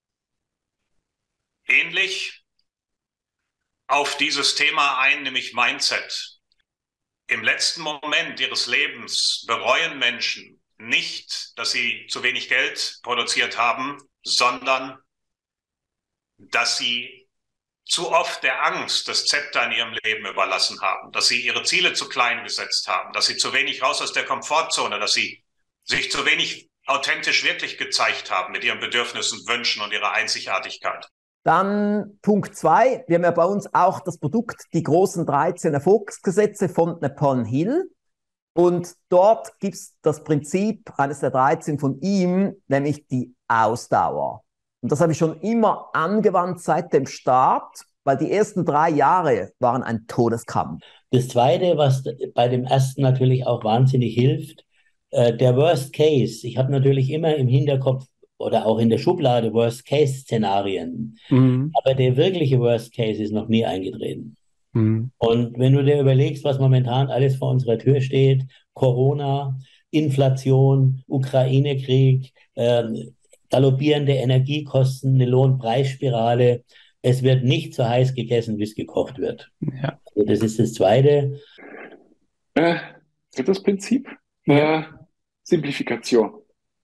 ähnlich auf dieses Thema ein, nämlich Mindset. Im letzten Moment ihres Lebens bereuen Menschen nicht, dass sie zu wenig Geld produziert haben, sondern dass sie zu oft der Angst das Zepter in ihrem Leben überlassen haben, dass sie ihre Ziele zu klein gesetzt haben, dass sie zu wenig raus aus der Komfortzone, dass sie sich zu wenig authentisch wirklich gezeigt haben mit ihren Bedürfnissen, Wünschen und ihrer Einzigartigkeit. Dann Punkt 2, wir haben ja bei uns auch das Produkt, die großen 13 Erfolgsgesetze von Napoleon Hill. Und dort gibt es das Prinzip, eines der 13 von ihm, nämlich die Ausdauer. Und das habe ich schon immer angewandt seit dem Start, weil die ersten 3 Jahre waren ein Todeskampf. Das Zweite, was bei dem ersten natürlich auch wahnsinnig hilft, der Worst Case. Ich habe natürlich immer im Hinterkopf oder auch in der Schublade Worst-Case-Szenarien. Aber der wirkliche Worst Case ist noch nie eingetreten. Und wenn du dir überlegst, was momentan alles vor unserer Tür steht, Corona, Inflation, Ukraine-Krieg, galoppierende Energiekosten, eine Lohnpreisspirale, es wird nicht so heiß gegessen, wie es gekocht wird. Ja. Also das ist das Zweite. Drittes Prinzip, Simplifikation.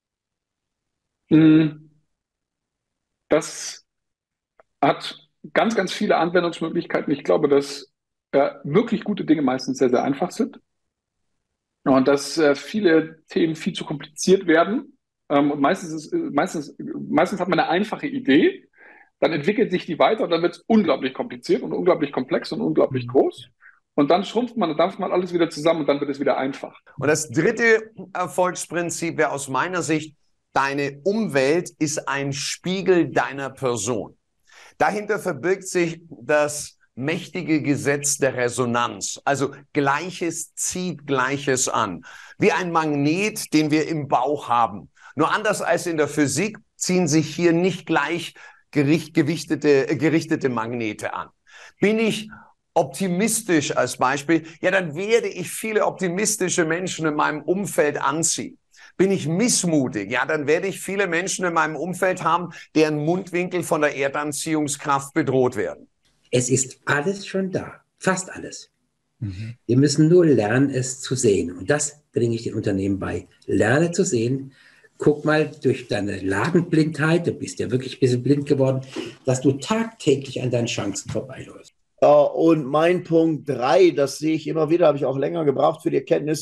Das hat ganz, ganz viele Anwendungsmöglichkeiten. Ich glaube, dass wirklich gute Dinge meistens sehr, sehr einfach sind und dass viele Themen viel zu kompliziert werden. Und meistens hat man eine einfache Idee, dann entwickelt sich die weiter und dann wird es unglaublich kompliziert und unglaublich komplex und unglaublich groß. Und dann schrumpft man und dampft man alles wieder zusammen und dann wird es wieder einfach. Und das dritte Erfolgsprinzip wäre aus meiner Sicht, deine Umwelt ist ein Spiegel deiner Person. Dahinter verbirgt sich das mächtige Gesetz der Resonanz. Also Gleiches zieht Gleiches an. Wie ein Magnet, den wir im Bauch haben. Nur anders als in der Physik ziehen sich hier nicht gleich gerichtete Magnete an. Bin ich optimistisch als Beispiel, ja, dann werde ich viele optimistische Menschen in meinem Umfeld anziehen. Bin ich missmutig, ja, dann werde ich viele Menschen in meinem Umfeld haben, deren Mundwinkel von der Erdanziehungskraft bedroht werden. Es ist alles schon da, fast alles. Wir müssen nur lernen, es zu sehen. Und das bringe ich den Unternehmen bei. Lerne zu sehen. Guck mal durch deine Ladenblindheit, du bist ja wirklich ein bisschen blind geworden, dass du tagtäglich an deinen Chancen vorbeiläufst. Und mein Punkt 3, das sehe ich immer wieder, habe ich auch länger gebraucht für die Erkenntnis,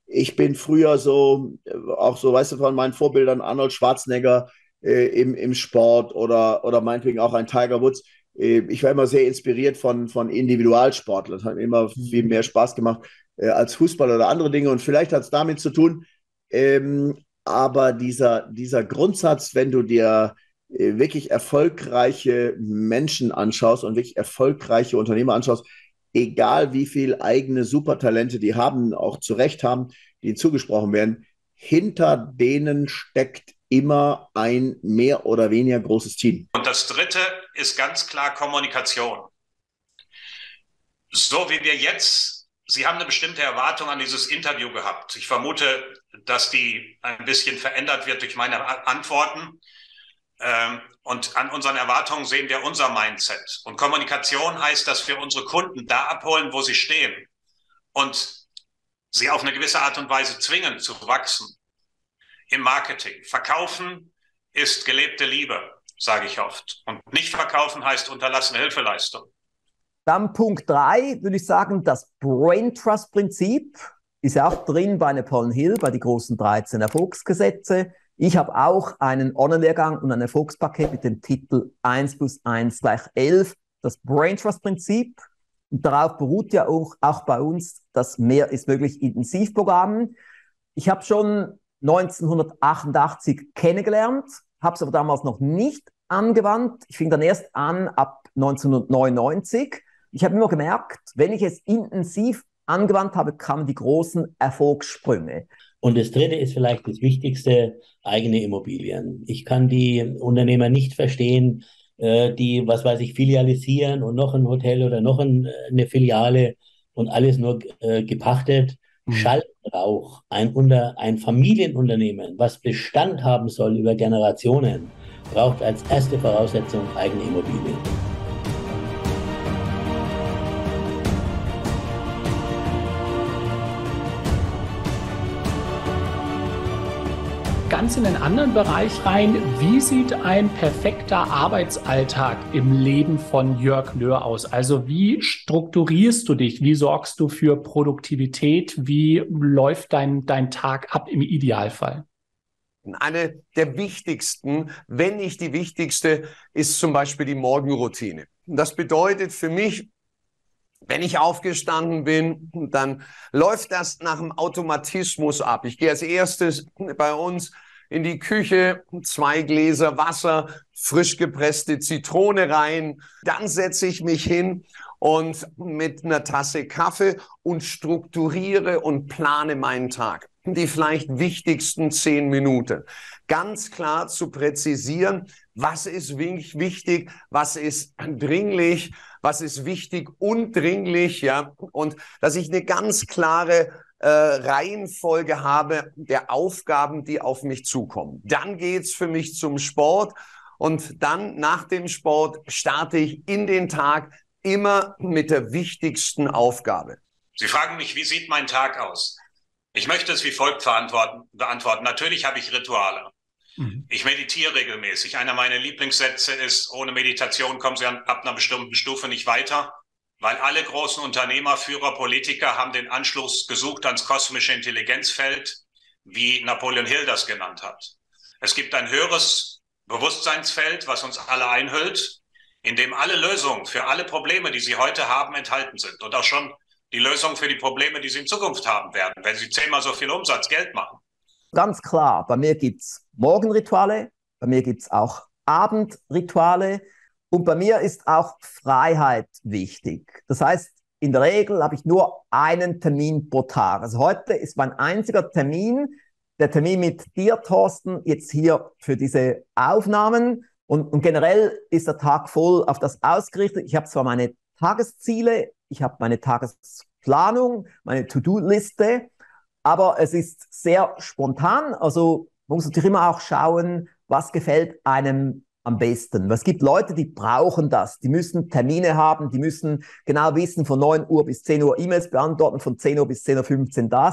Ich bin früher so, auch so, weißt du, von meinen Vorbildern Arnold Schwarzenegger im Sport oder meinetwegen auch ein Tiger Woods. Ich war immer sehr inspiriert von Individualsportlern. Das hat mir immer viel mehr Spaß gemacht als Fußball oder andere Dinge. Und vielleicht hat es damit zu tun, aber dieser Grundsatz, wenn du dir wirklich erfolgreiche Menschen anschaust und wirklich erfolgreiche Unternehmer anschaust, egal wie viel eigene Supertalente die haben, auch zu Recht haben, die ihnen zugesprochen werden, hinter denen steckt immer ein mehr oder weniger großes Team. Und das Dritte ist ganz klar Kommunikation. So wie wir jetzt, Sie haben eine bestimmte Erwartung an dieses Interview gehabt. Ich vermute, dass die ein bisschen verändert wird durch meine Antworten. Und an unseren Erwartungen sehen wir unser Mindset. Und Kommunikation heißt, dass wir unsere Kunden da abholen, wo sie stehen und sie auf eine gewisse Art und Weise zwingen zu wachsen. Im Marketing. Verkaufen ist gelebte Liebe, sage ich oft. Und nicht verkaufen heißt unterlassene Hilfeleistung. Dann Punkt 3 würde ich sagen, das Brain Trust Prinzip ist ja auch drin bei Napoleon Hill, bei die großen 13 Erfolgsgesetze. Ich habe auch einen Online-Lehrgang und ein Erfolgspaket mit dem Titel 1 + 1 = 11, das Brain Trust Prinzip. Und darauf beruht ja auch bei uns das Mehr ist möglich Intensivprogramm. Ich habe schon 1988 kennengelernt, habe es aber damals noch nicht angewandt. Ich fing dann erst an ab 1999. Ich habe immer gemerkt, wenn ich es intensiv angewandt habe, kamen die großen Erfolgssprünge. Und das Dritte ist vielleicht das Wichtigste, eigene Immobilien. Ich kann die Unternehmer nicht verstehen, die, was weiß ich, filialisieren und noch ein Hotel oder noch eine Filiale und alles nur gepachtet. Schallrauch, ein Familienunternehmen, was Bestand haben soll über Generationen, braucht als erste Voraussetzung eigene Immobilien. Ganz in einen anderen Bereich rein. Wie sieht ein perfekter Arbeitsalltag im Leben von Jörg Löhr aus? Also wie strukturierst du dich? Wie sorgst du für Produktivität? Wie läuft dein Tag ab im Idealfall? Eine der wichtigsten, wenn nicht die wichtigste, ist zum Beispiel die Morgenroutine. Das bedeutet für mich, wenn ich aufgestanden bin, dann läuft das nach dem Automatismus ab. Ich gehe als erstes bei uns in die Küche, 2 Gläser Wasser, frisch gepresste Zitrone rein. Dann setze ich mich hin und mit einer Tasse Kaffee und strukturiere und plane meinen Tag. Die vielleicht wichtigsten 10 Minuten. Ganz klar zu präzisieren, was ist wichtig, was ist dringlich, was ist wichtig und dringlich, ja, und dass ich eine ganz klare Reihenfolge habe der Aufgaben, die auf mich zukommen. Dann geht's für mich zum Sport und dann nach dem Sport starte ich in den Tag immer mit der wichtigsten Aufgabe. Sie fragen mich, wie sieht mein Tag aus? Ich möchte es wie folgt beantworten. Natürlich habe ich Rituale. Ich meditiere regelmäßig. Einer meiner Lieblingssätze ist, ohne Meditation kommen Sie ab einer bestimmten Stufe nicht weiter, weil alle großen Unternehmer, Führer, Politiker haben den Anschluss gesucht ans kosmische Intelligenzfeld, wie Napoleon Hill das genannt hat. Es gibt ein höheres Bewusstseinsfeld, was uns alle einhüllt, in dem alle Lösungen für alle Probleme, die Sie heute haben, enthalten sind und auch schon die Lösung für die Probleme, die Sie in Zukunft haben werden, wenn Sie 10-mal so viel Umsatz, Geld machen. Ganz klar, bei mir gibt es Morgenrituale, bei mir gibt es auch Abendrituale und bei mir ist auch Freiheit wichtig. Das heißt, in der Regel habe ich nur einen Termin pro Tag. Also heute ist mein einziger Termin, der Termin mit dir, Thorsten, jetzt hier für diese Aufnahmen und generell ist der Tag voll auf das ausgerichtet. Ich habe zwar meine Tagesziele, ich habe meine Tagesplanung, meine To-Do-Liste, aber es ist sehr spontan. Also man muss natürlich immer auch schauen, was gefällt einem am besten. Es gibt Leute, die brauchen das. Die müssen Termine haben, die müssen genau wissen, von 9 Uhr bis 10 Uhr E-Mails beantworten, von 10 Uhr bis 10.15 Uhr das.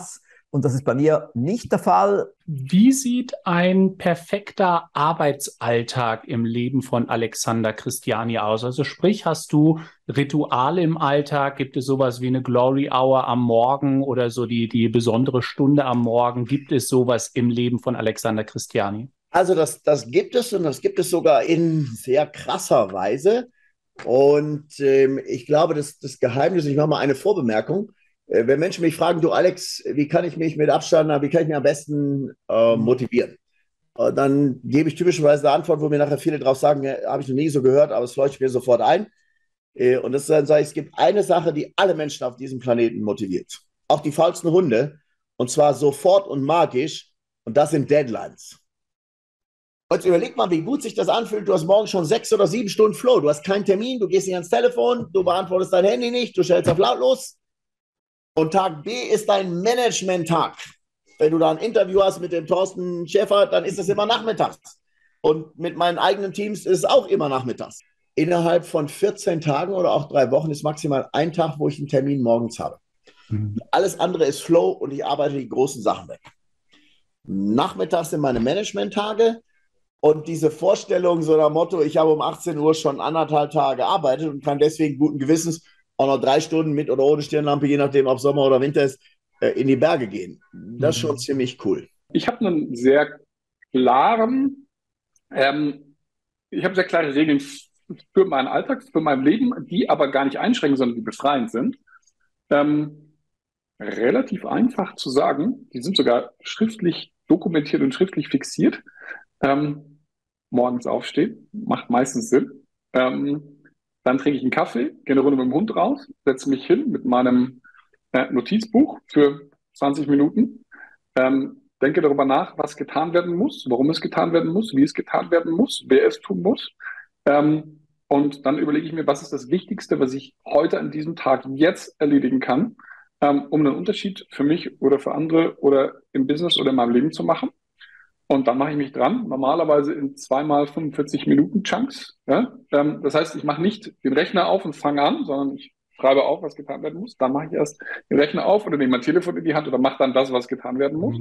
Und das ist bei mir nicht der Fall. Wie sieht ein perfekter Arbeitsalltag im Leben von Alexander Christiani aus? Also sprich, hast du Rituale im Alltag? Gibt es sowas wie eine Glory Hour am Morgen oder so die besondere Stunde am Morgen? Gibt es sowas im Leben von Alexander Christiani? Also das gibt es und das gibt es sogar in sehr krasser Weise. Und ich glaube, das Geheimnis, ich mache mal eine Vorbemerkung, wenn Menschen mich fragen, du Alex, wie kann ich mich mit Abstand, wie kann ich mich am besten motivieren? Dann gebe ich typischerweise eine Antwort, wo mir nachher viele drauf sagen, ja, habe ich noch nie so gehört, aber es leuchtet mir sofort ein. Und das dann sage ich, es gibt eine Sache, die alle Menschen auf diesem Planeten motiviert. Auch die faulsten Hunde. Und zwar sofort und magisch. Und das sind Deadlines. Und jetzt überleg mal, wie gut sich das anfühlt. Du hast morgen schon 6 oder 7 Stunden Flow. Du hast keinen Termin, du gehst nicht ans Telefon, du beantwortest dein Handy nicht, du stellst auf lautlos. Und Tag B ist dein Management-Tag. Wenn du da ein Interview hast mit dem Thorsten Schäfer, dann ist es immer nachmittags. Und mit meinen eigenen Teams ist es auch immer nachmittags. Innerhalb von 14 Tagen oder auch 3 Wochen ist maximal ein Tag, wo ich einen Termin morgens habe. Alles andere ist Flow und ich arbeite die großen Sachen weg. Nachmittags sind meine Management-Tage. Und diese Vorstellung, so nach Motto, ich habe um 18 Uhr schon 1,5 Tage gearbeitet und kann deswegen guten Gewissens auch noch 3 Stunden mit oder ohne Stirnlampe, je nachdem, ob Sommer oder Winter ist, in die Berge gehen. Das ist schon ziemlich cool. Ich habe einen sehr klaren, ich habe sehr klare Regeln für meinen Alltag, für mein Leben, die aber gar nicht einschränken, sondern die befreiend sind. Relativ einfach zu sagen, die sind sogar schriftlich dokumentiert und schriftlich fixiert. Morgens aufstehen, macht meistens Sinn. Dann trinke ich einen Kaffee, gehe eine Runde mit dem Hund raus, setze mich hin mit meinem Notizbuch für 20 Minuten, denke darüber nach, was getan werden muss, warum es getan werden muss, wie es getan werden muss, wer es tun muss. Und dann überlege ich mir, was ist das Wichtigste, was ich heute an diesem Tag jetzt erledigen kann, um einen Unterschied für mich oder für andere oder im Business oder in meinem Leben zu machen. Und dann mache ich mich dran, normalerweise in 2x 45 Minuten Chunks. Ja? Das heißt, ich mache nicht den Rechner auf und fange an, sondern ich schreibe auf, was getan werden muss. Dann mache ich erst den Rechner auf oder nehme mein Telefon in die Hand oder mache dann das, was getan werden muss.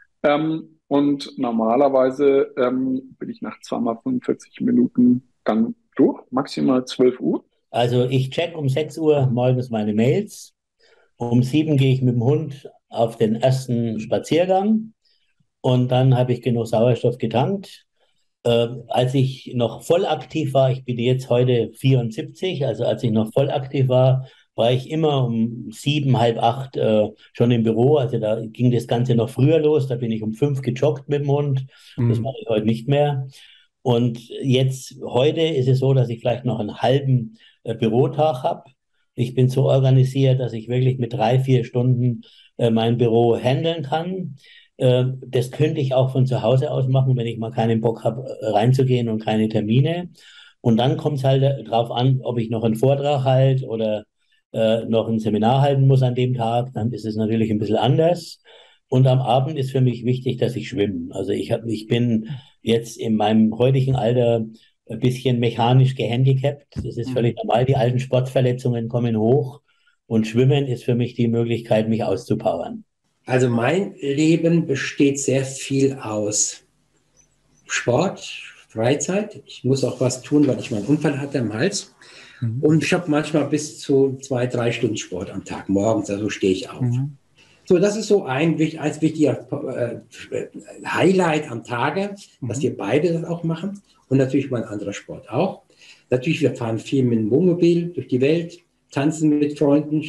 Und normalerweise bin ich nach 2x 45 Minuten dann durch, maximal 12 Uhr. Also ich check um 6 Uhr morgens meine Mails. Um 7 gehe ich mit dem Hund auf den ersten Spaziergang. Und dann habe ich genug Sauerstoff getankt. Als ich noch voll aktiv war, ich bin jetzt heute 74, also als ich noch voll aktiv war, war ich immer um 7, halb 8 schon im Büro. Also da ging das Ganze noch früher los. Da bin ich um 5 gejoggt mit dem Hund. Das mache ich heute nicht mehr. Und jetzt, heute ist es so, dass ich vielleicht noch einen halben Bürotag habe. Ich bin so organisiert, dass ich wirklich mit 3, 4 Stunden mein Büro handeln kann. Das könnte ich auch von zu Hause aus machen, wenn ich mal keinen Bock habe, reinzugehen und keine Termine. Und dann kommt es halt drauf an, ob ich noch einen Vortrag halte oder noch ein Seminar halten muss an dem Tag. Dann ist es natürlich ein bisschen anders. Und am Abend ist für mich wichtig, dass ich schwimme. Also ich bin jetzt in meinem heutigen Alter ein bisschen mechanisch gehandicapt. Das ist völlig normal. Die alten Sportverletzungen kommen hoch. Und Schwimmen ist für mich die Möglichkeit, mich auszupowern. Also mein Leben besteht sehr viel aus Sport, Freizeit. Ich muss auch was tun, weil ich meinen Unfall hatte am Hals. Und ich habe manchmal bis zu 2, 3 Stunden Sport am Tag morgens, also stehe ich auf. So, das ist so ein wichtiger Highlight am Tage, dass wir beide das auch machen. Und natürlich mein anderer Sport auch. Natürlich, wir fahren viel mit dem Wohnmobil durch die Welt, tanzen mit Freunden,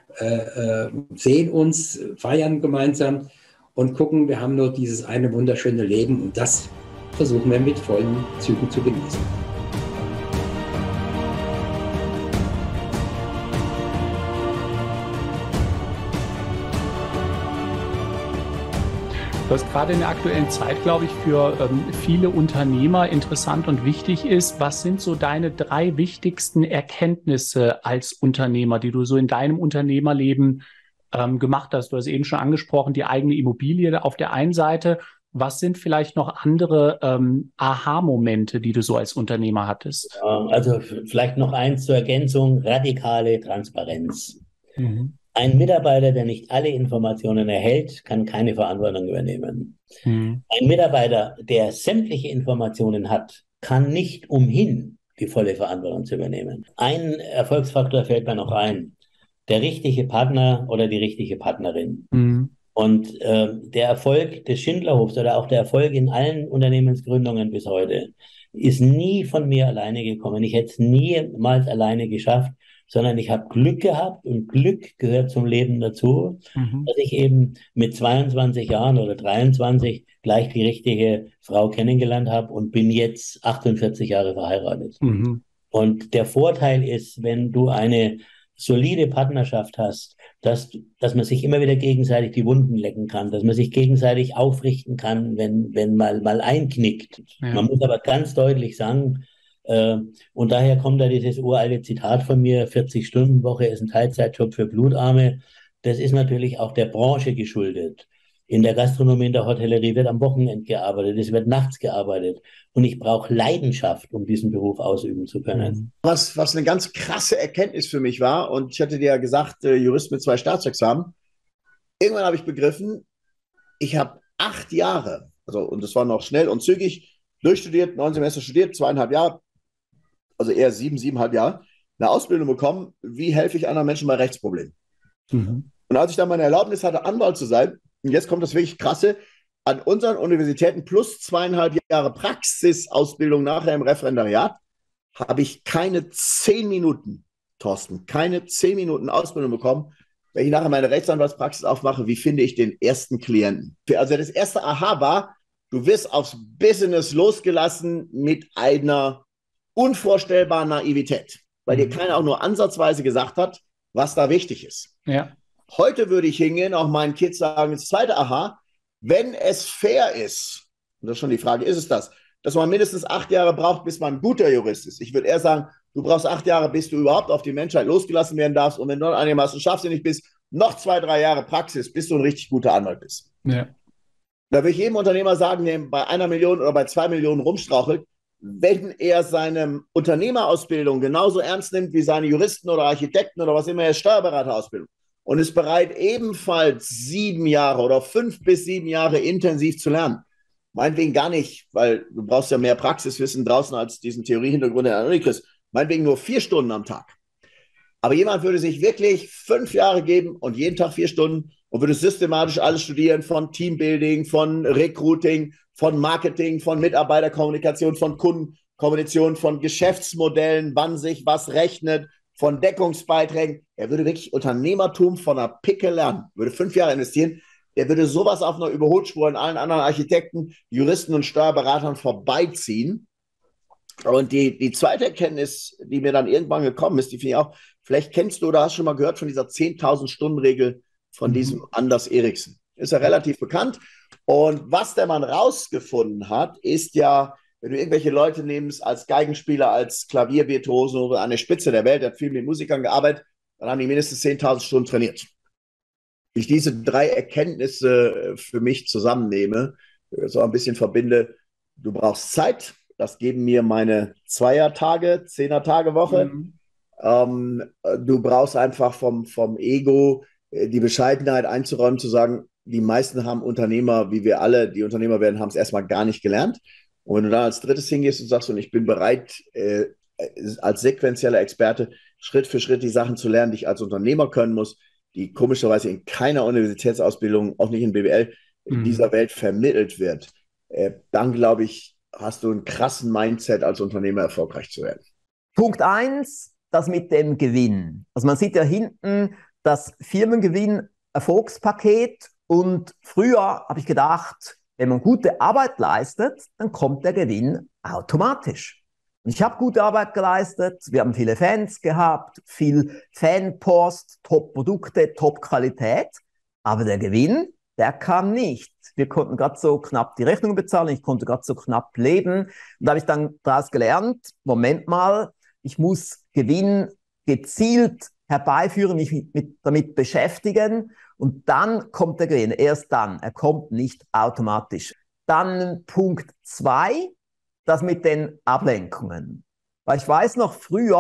sehen uns, feiern gemeinsam und gucken, wir haben nur dieses eine wunderschöne Leben und das versuchen wir mit vollen Zügen zu genießen. Was gerade in der aktuellen Zeit, glaube ich, für viele Unternehmer interessant und wichtig ist, was sind so deine 3 wichtigsten Erkenntnisse als Unternehmer, die du so in deinem Unternehmerleben gemacht hast? Du hast eben schon angesprochen, die eigene Immobilie auf der einen Seite. Was sind vielleicht noch andere Aha-Momente, die du so als Unternehmer hattest? Also vielleicht noch eins zur Ergänzung, radikale Transparenz. Ein Mitarbeiter, der nicht alle Informationen erhält, kann keine Verantwortung übernehmen. Ein Mitarbeiter, der sämtliche Informationen hat, kann nicht umhin, die volle Verantwortung zu übernehmen. Ein Erfolgsfaktor fällt mir noch ein: der richtige Partner oder die richtige Partnerin. Und der Erfolg des Schindlerhofs oder auch der Erfolg in allen Unternehmensgründungen bis heute ist nie von mir alleine gekommen. Ich hätte es niemals alleine geschafft, sondern ich habe Glück gehabt, und Glück gehört zum Leben dazu, dass ich eben mit 22 Jahren oder 23 gleich die richtige Frau kennengelernt habe und bin jetzt 48 Jahre verheiratet. Und der Vorteil ist, wenn du eine solide Partnerschaft hast, dass man sich immer wieder gegenseitig die Wunden lecken kann, dass man sich gegenseitig aufrichten kann, wenn mal einknickt. Ja. Man muss aber ganz deutlich sagen, und daher kommt da dieses uralte Zitat von mir: 40-Stunden-Woche ist ein Teilzeitjob für Blutarme. Das ist natürlich auch der Branche geschuldet. In der Gastronomie, in der Hotellerie wird am Wochenende gearbeitet, es wird nachts gearbeitet. Und ich brauche Leidenschaft, um diesen Beruf ausüben zu können. Was eine ganz krasse Erkenntnis für mich war, und ich hatte dir ja gesagt, Jurist mit 2 Staatsexamen, irgendwann habe ich begriffen, ich habe 8 Jahre, und das war noch schnell und zügig, durchstudiert, 9 Semester studiert, 2,5 Jahre, also eher 7,5 Jahre, eine Ausbildung bekommen, wie helfe ich anderen Menschen bei Rechtsproblemen. Und als ich dann meine Erlaubnis hatte, Anwalt zu sein, und jetzt kommt das wirklich Krasse, an unseren Universitäten plus 2,5 Jahre Praxisausbildung nachher im Referendariat, habe ich keine 10 Minuten, Thorsten, keine 10 Minuten Ausbildung bekommen, wenn ich nachher meine Rechtsanwaltspraxis aufmache, wie finde ich den ersten Klienten. Also das erste Aha war, du wirst aufs Business losgelassen mit einer unvorstellbaren Naivität, weil dir keiner auch nur ansatzweise gesagt hat, was da wichtig ist. Ja. Heute würde ich hingehen, auch meinen Kids sagen, das zweite Aha, wenn es fair ist, und das ist schon die Frage, ist es das, dass man mindestens 8 Jahre braucht, bis man ein guter Jurist ist. Ich würde eher sagen, du brauchst 8 Jahre, bis du überhaupt auf die Menschheit losgelassen werden darfst, und wenn du einigermaßen scharfsinnig bist, noch 2, 3 Jahre Praxis, bis du ein richtig guter Anwalt bist. Ja. Da würde ich jedem Unternehmer sagen, der bei 1 Million oder bei 2 Millionen rumstrauchelt, wenn er seine Unternehmerausbildung genauso ernst nimmt wie seine Juristen oder Architekten oder was immer, er ist Steuerberaterausbildung, und ist bereit, ebenfalls 7 Jahre oder 5 bis 7 Jahre intensiv zu lernen. Meinetwegen gar nicht, weil du brauchst ja mehr Praxiswissen draußen als diesen Theoriehintergrund der Uni kriegst. Meinetwegen nur 4 Stunden am Tag. Aber jemand würde sich wirklich 5 Jahre geben und jeden Tag 4 Stunden und würde systematisch alles studieren, von Teambuilding, von Recruiting, von Marketing, von Mitarbeiterkommunikation, von Kundenkommunikation, von Geschäftsmodellen, wann sich was rechnet, von Deckungsbeiträgen. Er würde wirklich Unternehmertum von der Picke lernen, würde 5 Jahre investieren. Der würde sowas auf einer Überholspur an allen anderen Architekten, Juristen und Steuerberatern vorbeiziehen. Und die zweite Erkenntnis, die mir dann irgendwann gekommen ist, die finde ich auch, vielleicht kennst du oder hast schon mal gehört von dieser 10.000-Stunden-Regel von diesem Anders Ericsson. Ist ja relativ bekannt. Und was der Mann rausgefunden hat, ist ja, wenn du irgendwelche Leute nimmst als Geigenspieler, als Klaviervirtuosen oder an der Spitze der Welt, der hat viel mit Musikern gearbeitet, dann haben die mindestens 10.000 Stunden trainiert. Wenn ich diese 3 Erkenntnisse für mich zusammennehme, so ein bisschen verbinde, du brauchst Zeit, das geben mir meine 2er-Tage, 10er-Tage-Woche. Du brauchst einfach vom Ego die Bescheidenheit einzuräumen, zu sagen, die meisten haben Unternehmer, wie wir alle, die Unternehmer werden, haben es erstmal gar nicht gelernt. Und wenn du dann als drittes hingehst und sagst, und ich bin bereit, als sequenzieller Experte Schritt für Schritt die Sachen zu lernen, die ich als Unternehmer können muss, die komischerweise in keiner Universitätsausbildung, auch nicht in BWL, in dieser Welt vermittelt wird, dann glaube ich, hast du einen krassen Mindset, als Unternehmer erfolgreich zu werden. Punkt 1, das mit dem Gewinn. Also man sieht ja hinten das Firmengewinn-Erfolgspaket, und früher habe ich gedacht, wenn man gute Arbeit leistet, dann kommt der Gewinn automatisch. Und ich habe gute Arbeit geleistet, wir haben viele Fans gehabt, viel Fanpost, Top-Produkte, Top-Qualität, aber der Gewinn, der kam nicht. Wir konnten gerade so knapp die Rechnung bezahlen, ich konnte gerade so knapp leben. Und da habe ich dann daraus gelernt, Moment mal, ich muss Gewinn gezielt herbeiführen, mich damit beschäftigen, und dann kommt der Gewinn. Erst dann, er kommt nicht automatisch. Dann Punkt 2, das mit den Ablenkungen. Weil ich weiß noch, früher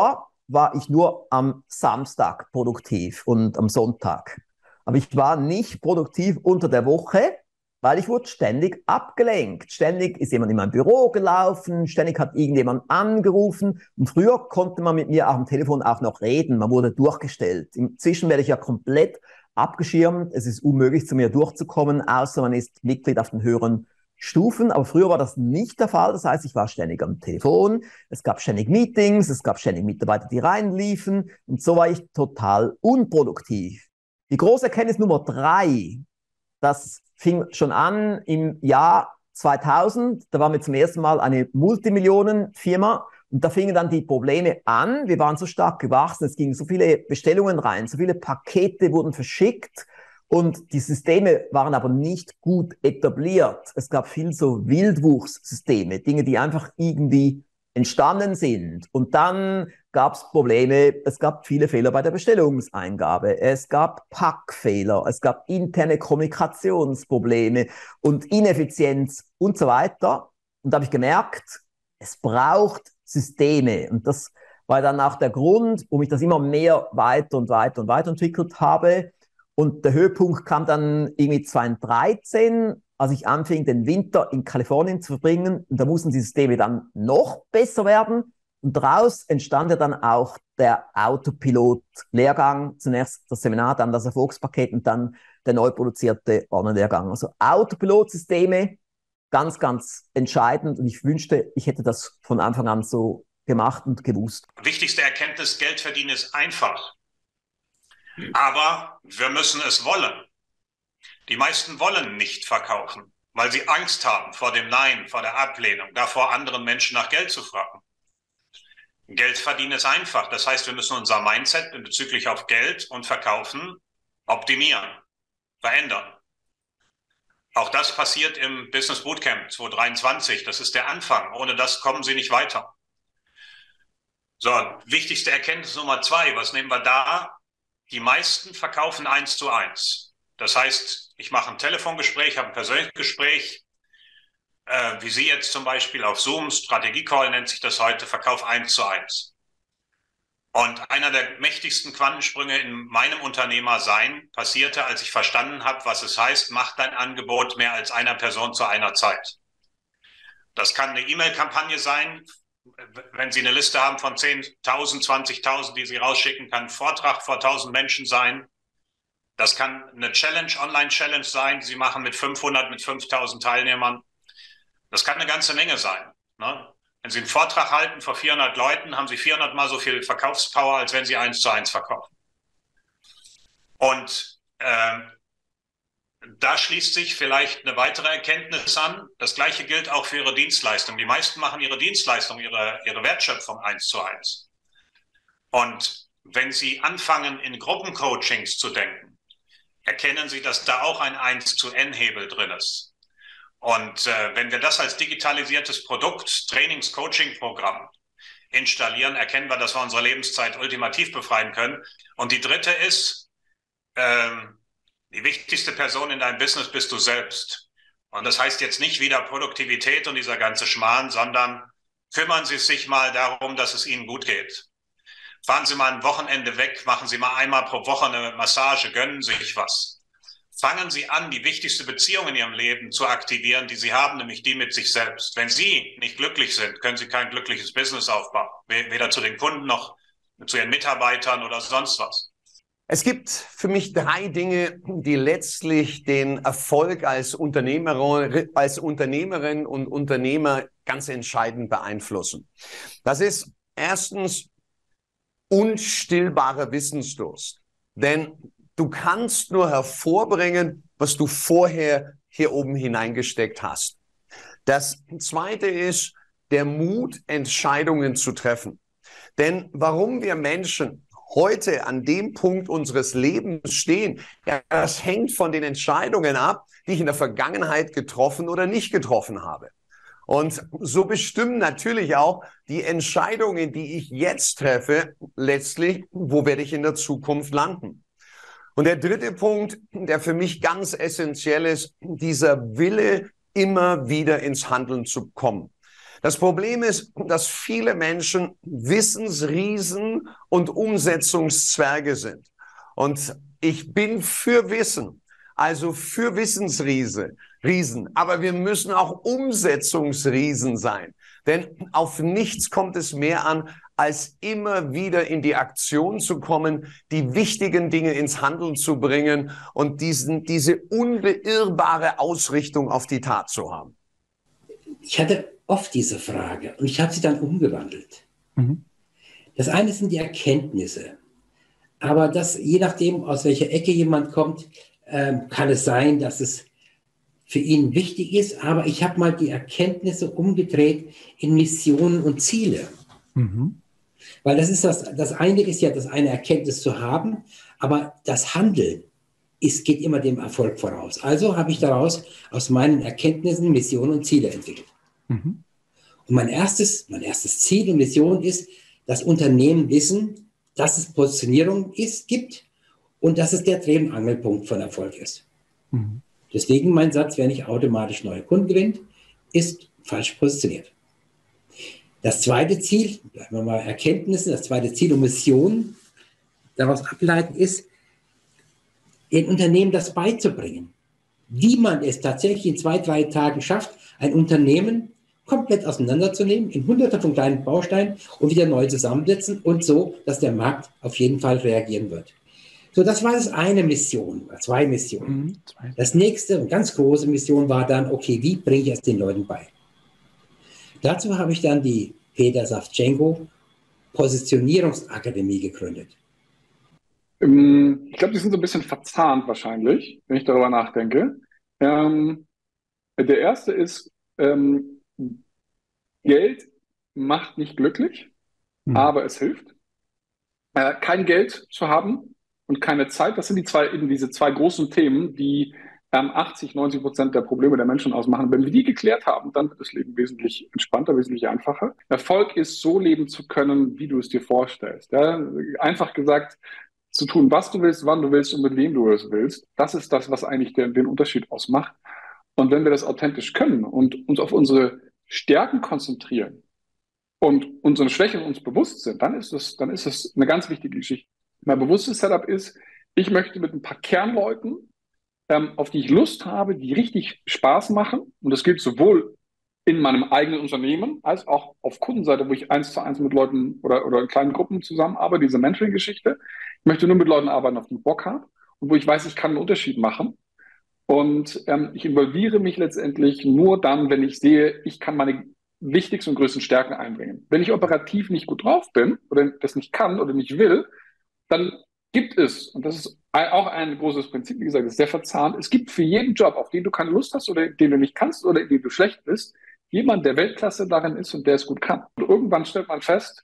war ich nur am Samstag produktiv und am Sonntag. Aber ich war nicht produktiv unter der Woche, weil ich wurde ständig abgelenkt. Ständig ist jemand in mein Büro gelaufen, ständig hat irgendjemand angerufen. Und früher konnte man mit mir am Telefon auch noch reden, man wurde durchgestellt. Inzwischen werde ich ja komplett abgeschirmt. Es ist unmöglich, zu mir durchzukommen, außer man ist Mitglied auf den höheren Stufen. Aber früher war das nicht der Fall. Das heißt, ich war ständig am Telefon, es gab ständig Meetings, es gab ständig Mitarbeiter, die reinliefen. Und so war ich total unproduktiv. Die große Erkenntnis Nummer 3, das fing schon an im Jahr 2000. Da waren wir zum ersten Mal eine Multimillionenfirma und da fingen dann die Probleme an. Wir waren so stark gewachsen, es gingen so viele Bestellungen rein, so viele Pakete wurden verschickt und die Systeme waren aber nicht gut etabliert. Es gab viel so Wildwuchssysteme, Dinge, die einfach irgendwie entstanden sind. Und dann gab es Probleme, es gab viele Fehler bei der Bestellungseingabe, es gab Packfehler, es gab interne Kommunikationsprobleme und Ineffizienz und so weiter. Und da habe ich gemerkt, es braucht Systeme. Und das war dann auch der Grund, warum ich das immer mehr weiter und weiter und weiter entwickelt habe. Und der Höhepunkt kam dann irgendwie 2013, als ich anfing, den Winter in Kalifornien zu verbringen. Und da mussten die Systeme dann noch besser werden. Und daraus entstand ja dann auch der Autopilot-Lehrgang. Zunächst das Seminar, dann das Erfolgspaket und dann der neu produzierte Online-Lehrgang. Also Autopilot-Systeme, ganz, ganz entscheidend. Und ich wünschte, ich hätte das von Anfang an so gemacht und gewusst. Wichtigste Erkenntnis, Geld verdienen ist einfach. Aber wir müssen es wollen. Die meisten wollen nicht verkaufen, weil sie Angst haben vor dem Nein, vor der Ablehnung, davor anderen Menschen nach Geld zu fragen. Geld verdienen ist einfach. Das heißt, wir müssen unser Mindset bezüglich auf Geld und Verkaufen optimieren, verändern. Auch das passiert im Business Bootcamp 2023. Das ist der Anfang. Ohne das kommen Sie nicht weiter. So, wichtigste Erkenntnis Nummer 2. Was nehmen wir da? Die meisten verkaufen 1:1. Das heißt, ich mache ein Telefongespräch, habe ein persönliches Gespräch, wie Sie jetzt zum Beispiel auf Zoom, Strategie-Call nennt sich das heute, Verkauf 1:1. Und einer der mächtigsten Quantensprünge in meinem Unternehmersein passierte, als ich verstanden habe, was es heißt, mach dein Angebot mehr als einer Person zu einer Zeit. Das kann eine E-Mail-Kampagne sein, wenn Sie eine Liste haben von 10.000, 20.000, die Sie rausschicken, kann ein Vortrag vor 1.000 Menschen sein. Das kann eine Challenge, Online-Challenge sein, die Sie machen mit 500, mit 5.000 Teilnehmern. Das kann eine ganze Menge sein. Ne? Wenn Sie einen Vortrag halten vor 400 Leuten, haben Sie 400 mal so viel Verkaufspower, als wenn Sie 1:1 verkaufen. Und da schließt sich vielleicht eine weitere Erkenntnis an. Das Gleiche gilt auch für Ihre Dienstleistung. Die meisten machen ihre Dienstleistung, ihre Wertschöpfung 1:1. Und wenn Sie anfangen, in Gruppencoachings zu denken, erkennen Sie, dass da auch ein 1:N-Hebel drin ist. Und wenn wir das als digitalisiertes Produkt, Trainings-Coaching-Programm installieren, erkennen wir, dass wir unsere Lebenszeit ultimativ befreien können. Und die dritte ist, die wichtigste Person in deinem Business bist du selbst. Und das heißt jetzt nicht wieder Produktivität und dieser ganze Schmarrn, sondern kümmern Sie sich mal darum, dass es Ihnen gut geht. Fahren Sie mal ein Wochenende weg, machen Sie mal einmal pro Woche eine Massage, gönnen Sie sich was. Fangen Sie an, die wichtigste Beziehung in Ihrem Leben zu aktivieren, die Sie haben, nämlich die mit sich selbst. Wenn Sie nicht glücklich sind, können Sie kein glückliches Business aufbauen. Weder zu den Kunden noch zu Ihren Mitarbeitern oder sonst was. Es gibt für mich 3 Dinge, die letztlich den Erfolg als Unternehmerin und Unternehmer ganz entscheidend beeinflussen. Das ist erstens unstillbarer Wissensdurst. Denn du kannst nur hervorbringen, was du vorher hier oben hineingesteckt hast. Das Zweite ist der Mut, Entscheidungen zu treffen. Denn warum wir Menschen heute an dem Punkt unseres Lebens stehen, ja, das hängt von den Entscheidungen ab, die ich in der Vergangenheit getroffen oder nicht getroffen habe. Und so bestimmen natürlich auch die Entscheidungen, die ich jetzt treffe, letztlich, wo werde ich in der Zukunft landen. Und der dritte Punkt, der für mich ganz essentiell ist, dieser Wille, immer wieder ins Handeln zu kommen. Das Problem ist, dass viele Menschen Wissensriesen und Umsetzungszwerge sind. Und ich bin für Wissen, also für Wissensriesen. Aber wir müssen auch Umsetzungsriesen sein. Denn auf nichts kommt es mehr an, als immer wieder in die Aktion zu kommen, die wichtigen Dinge ins Handeln zu bringen und diese unbeirrbare Ausrichtung auf die Tat zu haben. Ich hatte oft diese Frage und ich habe sie dann umgewandelt. Das eine sind die Erkenntnisse. Aber das, je nachdem, aus welcher Ecke jemand kommt, kann es sein, dass es für ihn wichtig ist. Aber ich habe mal die Erkenntnisse umgedreht in Missionen und Ziele. Weil das eine ist ja, das eine Erkenntnis zu haben, aber das Handeln geht immer dem Erfolg voraus. Also habe ich daraus aus meinen Erkenntnissen Missionen und Ziele entwickelt. Und mein erstes Ziel und Mission ist, dass Unternehmen wissen, dass es Positionierung gibt und dass es der Dreh- und Angelpunkt von Erfolg ist. Deswegen mein Satz, wer nicht automatisch neue Kunden gewinnt, ist falsch positioniert. Das zweite Ziel, bleiben wir mal Erkenntnissen, das zweite Ziel und Mission daraus ableiten ist, den Unternehmen das beizubringen. Wie man es tatsächlich in 2-3 Tagen schafft, ein Unternehmen komplett auseinanderzunehmen, in hunderte von kleinen Bausteinen und wieder neu zusammensetzen und so, dass der Markt auf jeden Fall reagieren wird. So, das war das eine Mission, oder 2 Missionen. Das nächste und ganz große Mission war dann, okay, wie bringe ich es den Leuten bei? Dazu habe ich dann die Peter Savchenko Positionierungsakademie gegründet. Ich glaube, die sind so ein bisschen verzahnt wahrscheinlich, wenn ich darüber nachdenke. Der erste ist, Geld macht nicht glücklich, aber es hilft. Kein Geld zu haben und keine Zeit, das sind diese zwei großen Themen, die 80-90% der Probleme der Menschen ausmachen. Wenn wir die geklärt haben, dann wird das Leben wesentlich entspannter, wesentlich einfacher. Erfolg ist, so leben zu können, wie du es dir vorstellst. Ja? Einfach gesagt, zu tun, was du willst, wann du willst und mit wem du es willst. Das ist das, was eigentlich den Unterschied ausmacht. Und wenn wir das authentisch können und uns auf unsere Stärken konzentrieren und unsere Schwächen uns bewusst sind, dann ist es eine ganz wichtige Geschichte. Mein bewusstes Setup ist, ich möchte mit ein paar Kernleuten, auf die ich Lust habe, die richtig Spaß machen. Und das gilt sowohl in meinem eigenen Unternehmen als auch auf Kundenseite, wo ich 1:1 mit Leuten oder in kleinen Gruppen zusammenarbeite, diese Mentoring-Geschichte. Ich möchte nur mit Leuten arbeiten, auf die ich Bock habe und wo ich weiß, ich kann einen Unterschied machen. Und ich involviere mich letztendlich nur dann, wenn ich sehe, ich kann meine wichtigsten und größten Stärken einbringen. Wenn ich operativ nicht gut drauf bin oder das nicht kann oder nicht will, dann gibt es, und das ist auch ein großes Prinzip, wie gesagt, das ist sehr verzahnt, es gibt für jeden Job, auf den du keine Lust hast oder den du nicht kannst oder in dem du schlecht bist, jemand, der Weltklasse darin ist und der es gut kann. Und irgendwann stellt man fest,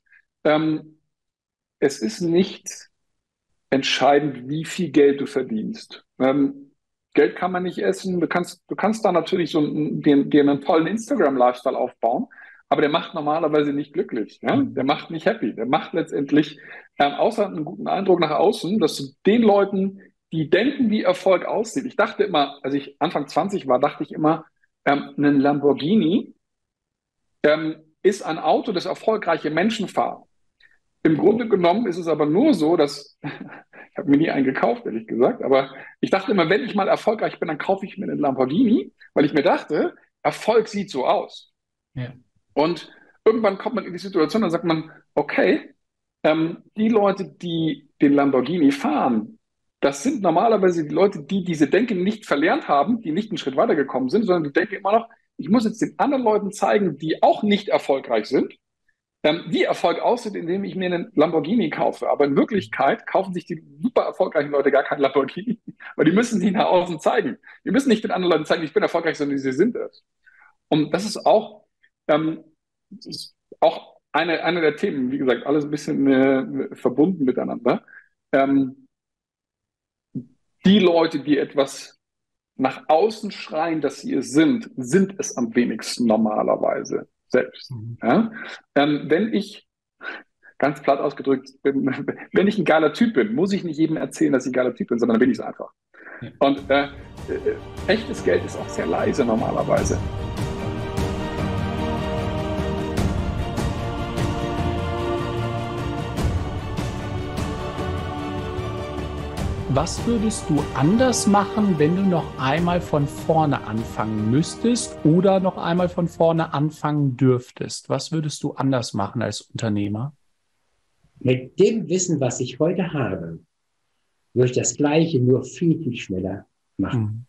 es ist nicht entscheidend, wie viel Geld du verdienst. Geld kann man nicht essen. Du kannst da natürlich dir einen tollen Instagram-Lifestyle aufbauen, aber der macht normalerweise nicht glücklich. Ja? Der macht nicht happy. Der macht letztendlich außer einen guten Eindruck nach außen, dass du den Leuten, die denken, wie Erfolg aussieht. Ich dachte immer, als ich Anfang 20 war, dachte ich immer, ein Lamborghini ist ein Auto, das erfolgreiche Menschen fahren. Im Grunde genommen ist es aber nur so, dass, ich habe mir nie einen gekauft, ehrlich gesagt, aber ich dachte immer, wenn ich mal erfolgreich bin, dann kaufe ich mir einen Lamborghini, weil ich mir dachte, Erfolg sieht so aus. Ja. Und irgendwann kommt man in die Situation, dann sagt man, okay, die Leute, die den Lamborghini fahren, das sind normalerweise die Leute, die diese Denke nicht verlernt haben, die nicht einen Schritt weitergekommen sind, sondern die denken immer noch, ich muss jetzt den anderen Leuten zeigen, die auch nicht erfolgreich sind, wie Erfolg aussieht, indem ich mir einen Lamborghini kaufe. Aber in Wirklichkeit kaufen sich die super erfolgreichen Leute gar keinen Lamborghini, weil die müssen sie nach außen zeigen. Die müssen nicht den anderen Leuten zeigen, ich bin erfolgreich, sondern sie sind es. Und das ist auch eine der Themen, wie gesagt, alles ein bisschen verbunden miteinander. Die Leute, die etwas nach außen schreien, dass sie es sind es am wenigsten normalerweise selbst. Ja? Wenn ich, ganz platt ausgedrückt, wenn ich ein geiler Typ bin, muss ich nicht jedem erzählen, dass ich ein geiler Typ bin, sondern bin ich es einfach. Ja. Und echtes Geld ist auch sehr leise normalerweise. Was würdest du anders machen, wenn du noch einmal von vorne anfangen müsstest oder noch einmal von vorne anfangen dürftest? Was würdest du anders machen als Unternehmer? Mit dem Wissen, was ich heute habe, würde ich das Gleiche nur viel, viel schneller machen.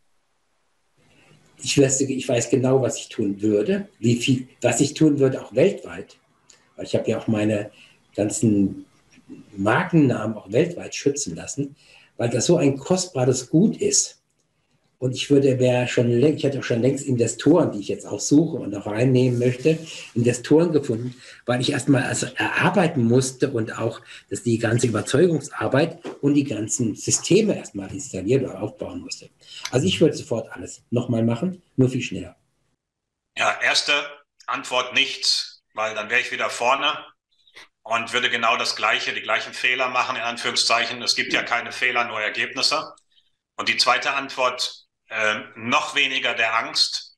Ich weiß genau, was ich tun würde, was ich tun würde, auch weltweit. Weil ich habe ja auch meine ganzen Markennamen auch weltweit schützen lassen, weil das so ein kostbares Gut ist. Und ich hatte auch schon längst Investoren, die ich jetzt auch suche und auch reinnehmen möchte, Investoren gefunden, weil ich erstmal erarbeiten musste und auch, dass die ganze Überzeugungsarbeit und die ganzen Systeme erstmal installieren oder aufbauen musste. Also ich würde sofort alles nochmal machen, nur viel schneller. Ja, erste Antwort nichts, weil dann wäre ich wieder vorne und würde genau die gleichen Fehler machen, in Anführungszeichen. Es gibt ja keine Fehler, nur Ergebnisse. Und die zweite Antwort, noch weniger der Angst,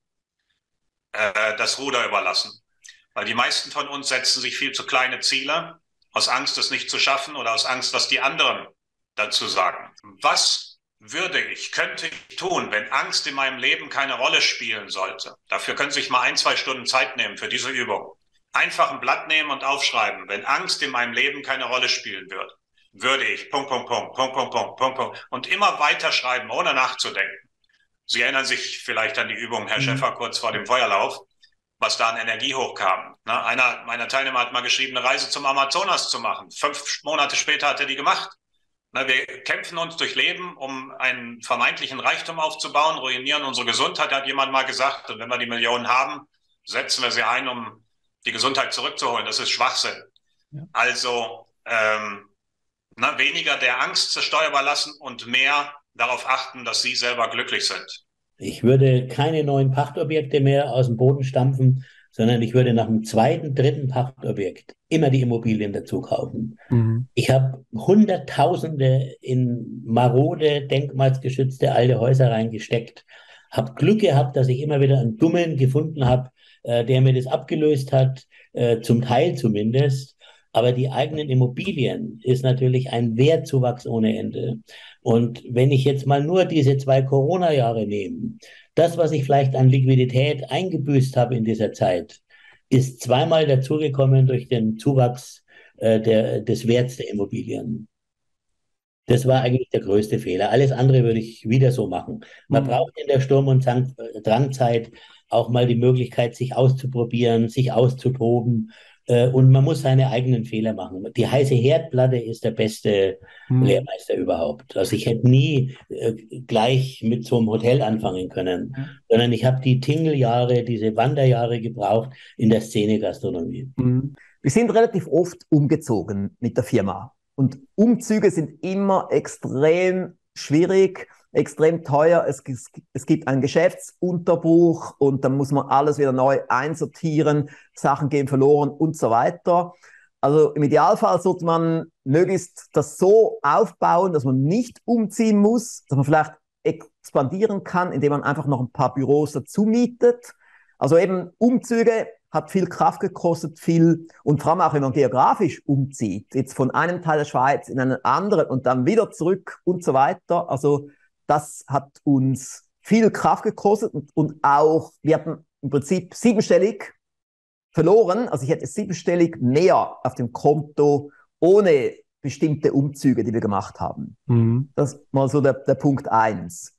das Ruder überlassen. Weil die meisten von uns setzen sich viel zu kleine Ziele, aus Angst, es nicht zu schaffen oder aus Angst, was die anderen dazu sagen. Was könnte ich tun, wenn Angst in meinem Leben keine Rolle spielen sollte? Dafür können Sie sich mal 1-2 Stunden Zeit nehmen für diese Übung. Einfach ein Blatt nehmen und aufschreiben, wenn Angst in meinem Leben keine Rolle spielen würde ich, ... und immer weiter schreiben, ohne nachzudenken. Sie erinnern sich vielleicht an die Übung, Herr Schäfer, kurz vor dem Feuerlauf, was da an Energie hochkam. Ne? Einer meiner Teilnehmer hat mal geschrieben, eine Reise zum Amazonas zu machen. 5 Monate später hat er die gemacht. Ne, wir kämpfen uns durch Leben, um einen vermeintlichen Reichtum aufzubauen, ruinieren unsere Gesundheit, hat jemand mal gesagt. Und wenn wir die Millionen haben, setzen wir sie ein, um die Gesundheit zurückzuholen. Das ist Schwachsinn. Ja. Also weniger der Angst zur Steuer überlassen und mehr darauf achten, dass Sie selber glücklich sind. Ich würde keine neuen Pachtobjekte mehr aus dem Boden stampfen, sondern ich würde nach dem 2., 3. Pachtobjekt immer die Immobilien dazu kaufen. Ich habe Hunderttausende in marode, denkmalsgeschützte alte Häuser reingesteckt, habe Glück gehabt, dass ich immer wieder einen Dummen gefunden habe, der mir das abgelöst hat, zum Teil zumindest. Aber die eigenen Immobilien ist natürlich ein Wertzuwachs ohne Ende. Und wenn ich jetzt mal nur diese 2 Corona-Jahre nehme, das, was ich vielleicht an Liquidität eingebüßt habe in dieser Zeit, ist 2-mal dazugekommen durch den Zuwachs des Werts der Immobilien. Das war eigentlich der größte Fehler. Alles andere würde ich wieder so machen. Man braucht in der Sturm- und Drangzeit auch mal die Möglichkeit, sich auszuprobieren, sich auszutoben. Und man muss seine eigenen Fehler machen. Die heiße Herdplatte ist der beste Lehrmeister überhaupt. Also ich hätte nie gleich mit so einem Hotel anfangen können, sondern ich habe die Tingeljahre, diese Wanderjahre gebraucht in der Szene-Gastronomie. Wir sind relativ oft umgezogen mit der Firma. Und Umzüge sind immer extrem schwierig, extrem teuer. Es gibt einen Geschäftsunterbruch und dann muss man alles wieder neu einsortieren, Sachen gehen verloren und so weiter. Also im Idealfall sollte man möglichst das so aufbauen, dass man nicht umziehen muss, dass man vielleicht expandieren kann, indem man einfach noch ein paar Büros dazu mietet. Also eben Umzüge hat viel Kraft gekostet, und vor allem auch, wenn man geografisch umzieht, jetzt von einem Teil der Schweiz in einen anderen und dann wieder zurück und so weiter. Also das hat uns viel Kraft gekostet und auch, wir hatten im Prinzip 7-stellig verloren. Also ich hätte 7-stellig mehr auf dem Konto ohne bestimmte Umzüge, die wir gemacht haben. Das ist mal so der Punkt 1.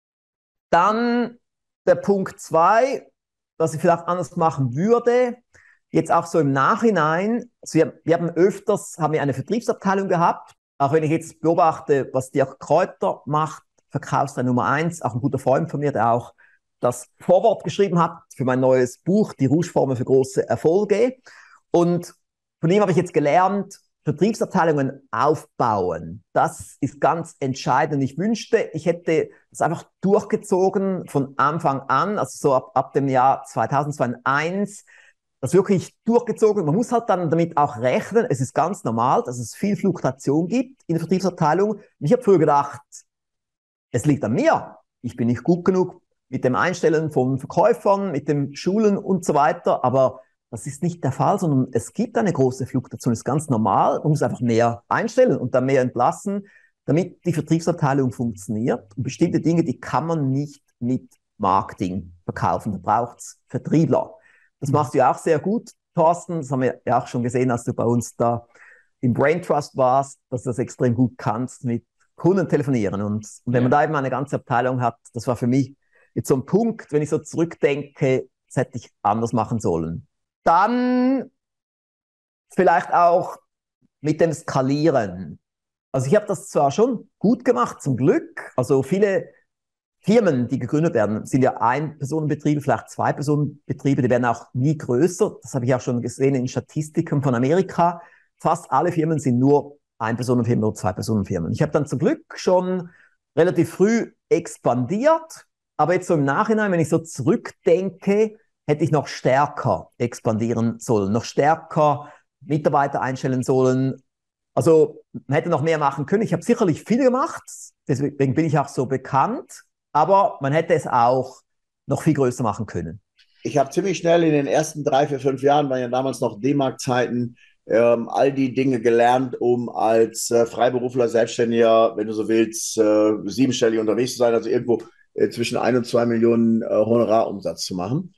Dann der Punkt 2, was ich vielleicht anders machen würde, jetzt auch so im Nachhinein. Also wir haben eine Vertriebsabteilung gehabt. Auch wenn ich jetzt beobachte, was Dirk Kräuter macht, Verkaufsteil Nummer 1, auch ein guter Freund von mir, der auch das Vorwort geschrieben hat für mein neues Buch, Die Rouge-Formel für große Erfolge. Und von ihm habe ich jetzt gelernt, Vertriebsabteilungen aufbauen. Das ist ganz entscheidend. Ich wünschte, ich hätte das einfach durchgezogen von Anfang an, also so ab dem Jahr 2000, 2001, das wirklich durchgezogen. Man muss halt dann damit auch rechnen. Es ist ganz normal, dass es viel Fluktuation gibt in der Vertriebsabteilung. Und ich habe früher gedacht, es liegt an mir. Ich bin nicht gut genug mit dem Einstellen von Verkäufern, mit dem Schulen und so weiter. Aber das ist nicht der Fall, sondern es gibt eine große Fluktuation. Das ist ganz normal. Man muss einfach mehr einstellen und dann mehr entlassen. damit die Vertriebsabteilung funktioniert. Und bestimmte Dinge, die kann man nicht mit Marketing verkaufen. Da braucht es Vertriebler. Das machst du ja auch sehr gut, Thorsten. Das haben wir ja auch schon gesehen, als du bei uns da im Brain Trust warst, dass du das extrem gut kannst mit Kunden telefonieren. Und wenn man da eben eine ganze Abteilung hat, das war für mich jetzt so ein Punkt, wenn ich so zurückdenke, das hätte ich anders machen sollen. Dann vielleicht auch mit dem Skalieren. Also ich habe das zwar schon gut gemacht, zum Glück. Also viele Firmen, die gegründet werden, sind ja Ein-Personen-Betriebe, vielleicht Zwei-Personen-Betriebe, die werden auch nie größer. Das habe ich auch schon gesehen in Statistiken von Amerika. Fast alle Firmen sind nur Ein-Personen-Firmen oder Zwei-Personen-Firmen. Ich habe dann zum Glück schon relativ früh expandiert, aber jetzt so im Nachhinein, wenn ich so zurückdenke, hätte ich noch stärker expandieren sollen, noch stärker Mitarbeiter einstellen sollen. Also man hätte noch mehr machen können. Ich habe sicherlich viel gemacht, deswegen bin ich auch so bekannt, aber man hätte es auch noch viel größer machen können. Ich habe ziemlich schnell in den ersten 3, 4, 5 Jahren, waren ja damals noch D-Mark-Zeiten, all die Dinge gelernt, um als Freiberufler, Selbstständiger, wenn du so willst, 7-stellig unterwegs zu sein, also irgendwo zwischen 1 und 2 Millionen Honorarumsatz zu machen.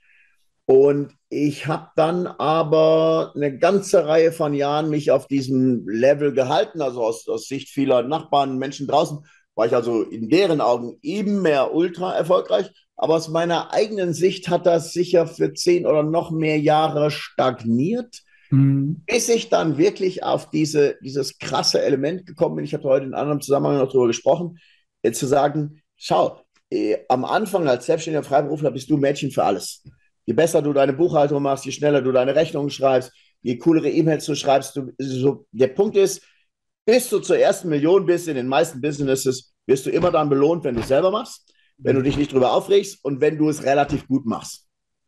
Und ich habe dann aber eine ganze Reihe von Jahren mich auf diesem Level gehalten, also aus Sicht vieler Nachbarn, Menschen draußen, war ich also in deren Augen eben mehr ultra erfolgreich. Aber aus meiner eigenen Sicht hat das sicher für 10 oder noch mehr Jahre stagniert, bis ich dann wirklich auf dieses krasse Element gekommen bin. Ich habe heute in einem anderen Zusammenhang noch darüber gesprochen, zu sagen, schau, am Anfang als selbstständiger Freiberufler bist du Mädchen für alles. Je besser du deine Buchhaltung machst, je schneller du deine Rechnungen schreibst, je coolere E-Mails du schreibst. Der Punkt ist, bis du zur ersten Million bist in den meisten Businesses, wirst du immer dann belohnt, wenn du es selber machst, wenn du dich nicht drüber aufregst und wenn du es relativ gut machst.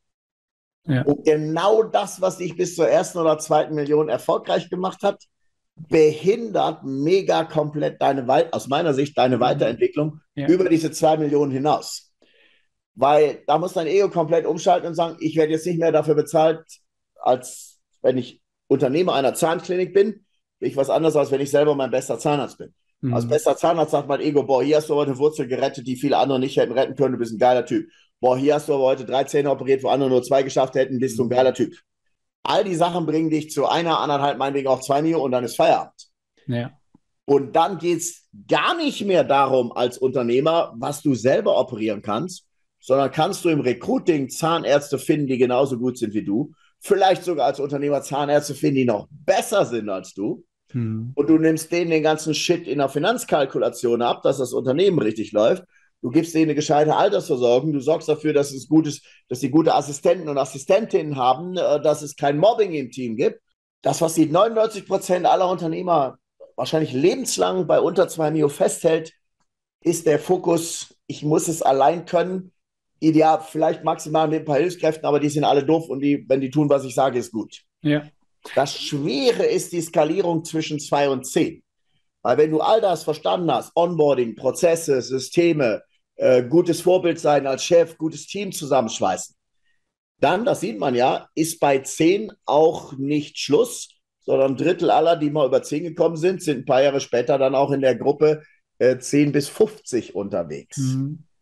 Ja. Und genau das, was dich bis zur ersten oder zweiten Million erfolgreich gemacht hat, behindert mega komplett aus meiner Sicht deine Weiterentwicklung über diese 2 Millionen hinaus. Weil da muss dein Ego komplett umschalten und sagen, ich werde jetzt nicht mehr dafür bezahlt, als wenn ich Unternehmer einer Zahnklinik bin ich was anderes, als wenn ich selber mein bester Zahnarzt bin. Als bester Zahnarzt sagt mein Ego, boah, hier hast du aber eine Wurzel gerettet, die viele andere nicht hätten retten können, du bist ein geiler Typ. Boah, hier hast du aber heute 3 Zähne operiert, wo andere nur 2 geschafft hätten, bist du ein geiler Typ. All die Sachen bringen dich zu 1, 1,5, meinetwegen auch 2 Millionen und dann ist Feierabend. Ja. Und dann geht es gar nicht mehr darum, als Unternehmer, was du selber operieren kannst, sondern kannst du im Recruiting Zahnärzte finden, die genauso gut sind wie du. Vielleicht sogar als Unternehmer Zahnärzte finden, die noch besser sind als du. Und du nimmst denen den ganzen Shit in der Finanzkalkulation ab, dass das Unternehmen richtig läuft. Du gibst denen eine gescheite Altersversorgung. Du sorgst dafür, dass sie gute Assistenten und Assistentinnen haben, dass es kein Mobbing im Team gibt. Das, was die 99% aller Unternehmer wahrscheinlich lebenslang bei unter 2 Mio festhält, ist der Fokus, ich muss es allein können. Ideal, vielleicht maximal mit ein paar Hilfskräften, aber die sind alle doof und wenn die tun, was ich sage, ist gut. Ja. Das Schwere ist die Skalierung zwischen 2 und 10. Weil wenn du all das verstanden hast, Onboarding, Prozesse, Systeme, gutes Vorbild sein als Chef, gutes Team zusammenschweißen, dann, das sieht man ja, ist bei 10 auch nicht Schluss, sondern ein Drittel aller, die mal über 10 gekommen sind ein paar Jahre später dann auch in der Gruppe 10 bis 50 unterwegs.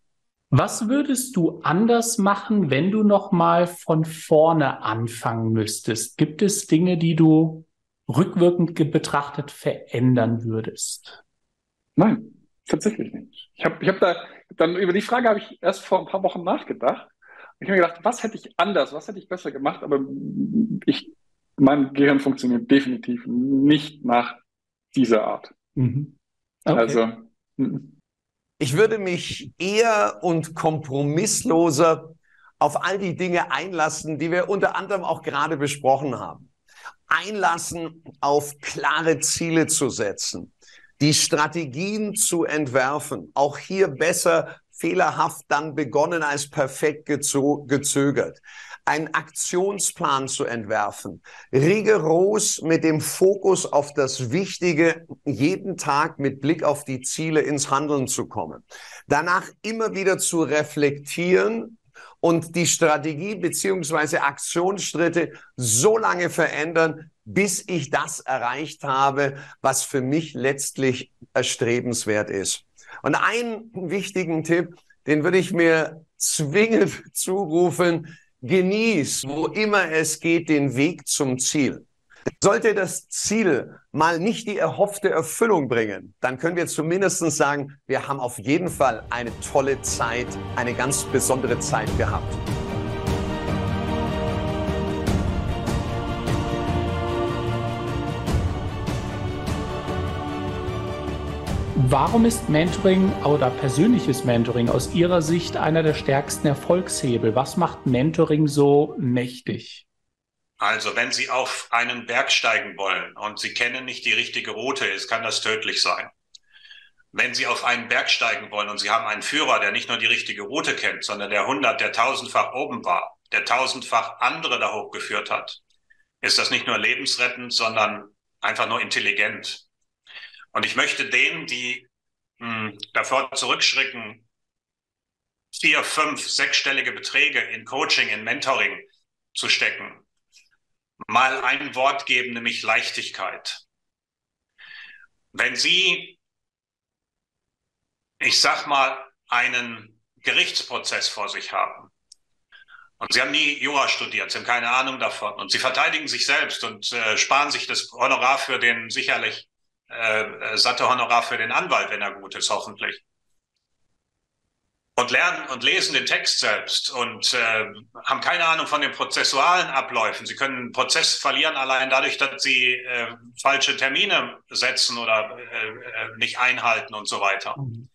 Was würdest du anders machen, wenn du noch mal von vorne anfangen müsstest? Gibt es Dinge, die du rückwirkend betrachtet verändern würdest? Nein, tatsächlich nicht. Ich hab dann über die Frage habe ich erst vor ein paar Wochen nachgedacht. Ich habe mir gedacht, was hätte ich anders, was hätte ich besser gemacht? Aber mein Gehirn funktioniert definitiv nicht nach dieser Art. Okay. Also. Ich würde mich eher und kompromissloser auf all die Dinge einlassen, die wir unter anderem auch gerade besprochen haben. Einlassen, auf klare Ziele zu setzen, die Strategien zu entwerfen. Auch hier besser fehlerhaft dann begonnen als perfekt gezögert. Einen Aktionsplan zu entwerfen, rigoros mit dem Fokus auf das Wichtige, jeden Tag mit Blick auf die Ziele ins Handeln zu kommen. Danach immer wieder zu reflektieren und die Strategie bzw. Aktionsschritte so lange verändern, bis ich das erreicht habe, was für mich letztlich erstrebenswert ist. Und einen wichtigen Tipp, den würde ich mir zwingend zurufen: Genieß, wo immer es geht, den Weg zum Ziel. Sollte das Ziel mal nicht die erhoffte Erfüllung bringen, dann können wir zumindest sagen, wir haben auf jeden Fall eine tolle Zeit, eine ganz besondere Zeit gehabt. Warum ist Mentoring oder persönliches Mentoring aus Ihrer Sicht einer der stärksten Erfolgshebel? Was macht Mentoring so mächtig? Also, wenn Sie auf einen Berg steigen wollen und Sie kennen nicht die richtige Route, kann das tödlich sein. Wenn Sie auf einen Berg steigen wollen und Sie haben einen Führer, der nicht nur die richtige Route kennt, sondern der 100, der 1000-fach oben war, der 1000-fach andere da hochgeführt hat, ist das nicht nur lebensrettend, sondern einfach nur intelligent. Und ich möchte denen, die davor zurückschrecken, 4-, 5-, 6-stellige Beträge in Coaching, in Mentoring zu stecken, mal ein Wort geben, nämlich Leichtigkeit. Wenn Sie, ich sag mal, einen Gerichtsprozess vor sich haben und Sie haben nie Jura studiert, Sie haben keine Ahnung davon und Sie verteidigen sich selbst und sparen sich das Honorar für den sicherlich satte Honorar für den Anwalt, wenn er gut ist, hoffentlich. Und lernen und lesen den Text selbst und haben keine Ahnung von den prozessualen Abläufen. Sie können einen Prozess verlieren allein dadurch, dass Sie falsche Termine setzen oder nicht einhalten und so weiter.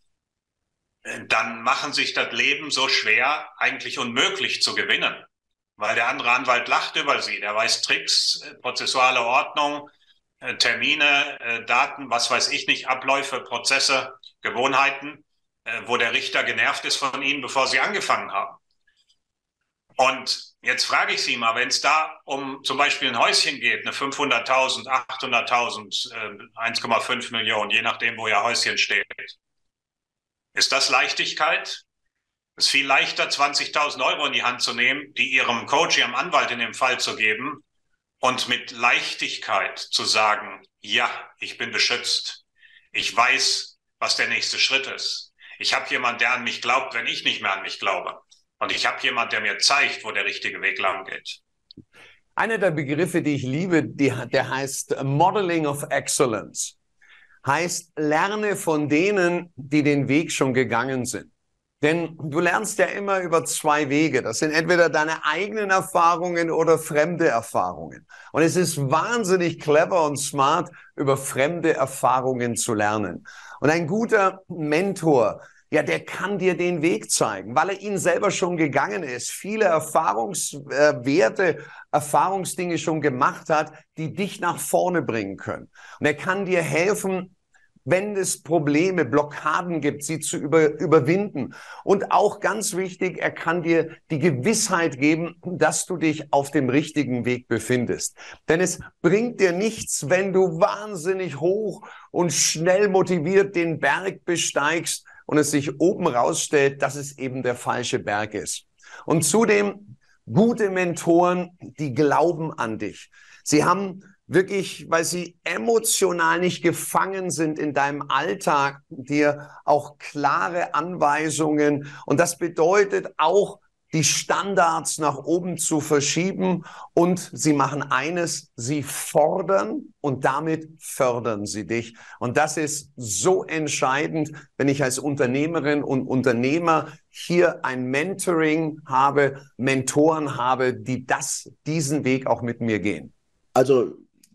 Dann machen sich das Leben so schwer, eigentlich unmöglich zu gewinnen, weil der andere Anwalt lacht über Sie. Der weiß Tricks, prozessuale Ordnung, Termine, Daten, was weiß ich nicht, Abläufe, Prozesse, Gewohnheiten, wo der Richter genervt ist von Ihnen, bevor Sie angefangen haben. Und jetzt frage ich Sie mal, wenn es da um zum Beispiel ein Häuschen geht, eine 500.000, 800.000, 1,5 Millionen, je nachdem, wo Ihr Häuschen steht. Ist das Leichtigkeit? Es ist viel leichter, 20.000 Euro in die Hand zu nehmen, die Ihrem Coach, Ihrem Anwalt in dem Fall zu geben und mit Leichtigkeit zu sagen, ja, ich bin beschützt. Ich weiß, was der nächste Schritt ist. Ich habe jemanden, der an mich glaubt, wenn ich nicht mehr an mich glaube. Und ich habe jemanden, der mir zeigt, wo der richtige Weg lang geht. Einer der Begriffe, die ich liebe, der heißt Modeling of Excellence. Heißt, lerne von denen, die den Weg schon gegangen sind. Denn du lernst ja immer über zwei Wege. Das sind entweder deine eigenen Erfahrungen oder fremde Erfahrungen. Und es ist wahnsinnig clever und smart, über fremde Erfahrungen zu lernen. Und ein guter Mentor, ja, der kann dir den Weg zeigen, weil er ihn selber schon gegangen ist, viele Erfahrungswerte, Erfahrungsdinge schon gemacht hat, die dich nach vorne bringen können. Und er kann dir helfen, wenn es Probleme, Blockaden gibt, sie zu überwinden. Und auch ganz wichtig, er kann dir die Gewissheit geben, dass du dich auf dem richtigen Weg befindest. Denn es bringt dir nichts, wenn du wahnsinnig hoch und schnell motiviert den Berg besteigst und es sich oben rausstellt, dass es eben der falsche Berg ist. Und zudem gute Mentoren, die glauben an dich. Sie haben wirklich, weil sie emotional nicht gefangen sind in deinem Alltag, dir auch klare Anweisungen. Und das bedeutet auch, die Standards nach oben zu verschieben. Und sie machen eines, sie fordern und damit fördern sie dich. Und das ist so entscheidend, wenn ich als Unternehmerin und Unternehmer hier ein Mentoring habe, Mentoren habe, die diesen Weg auch mit mir gehen. Also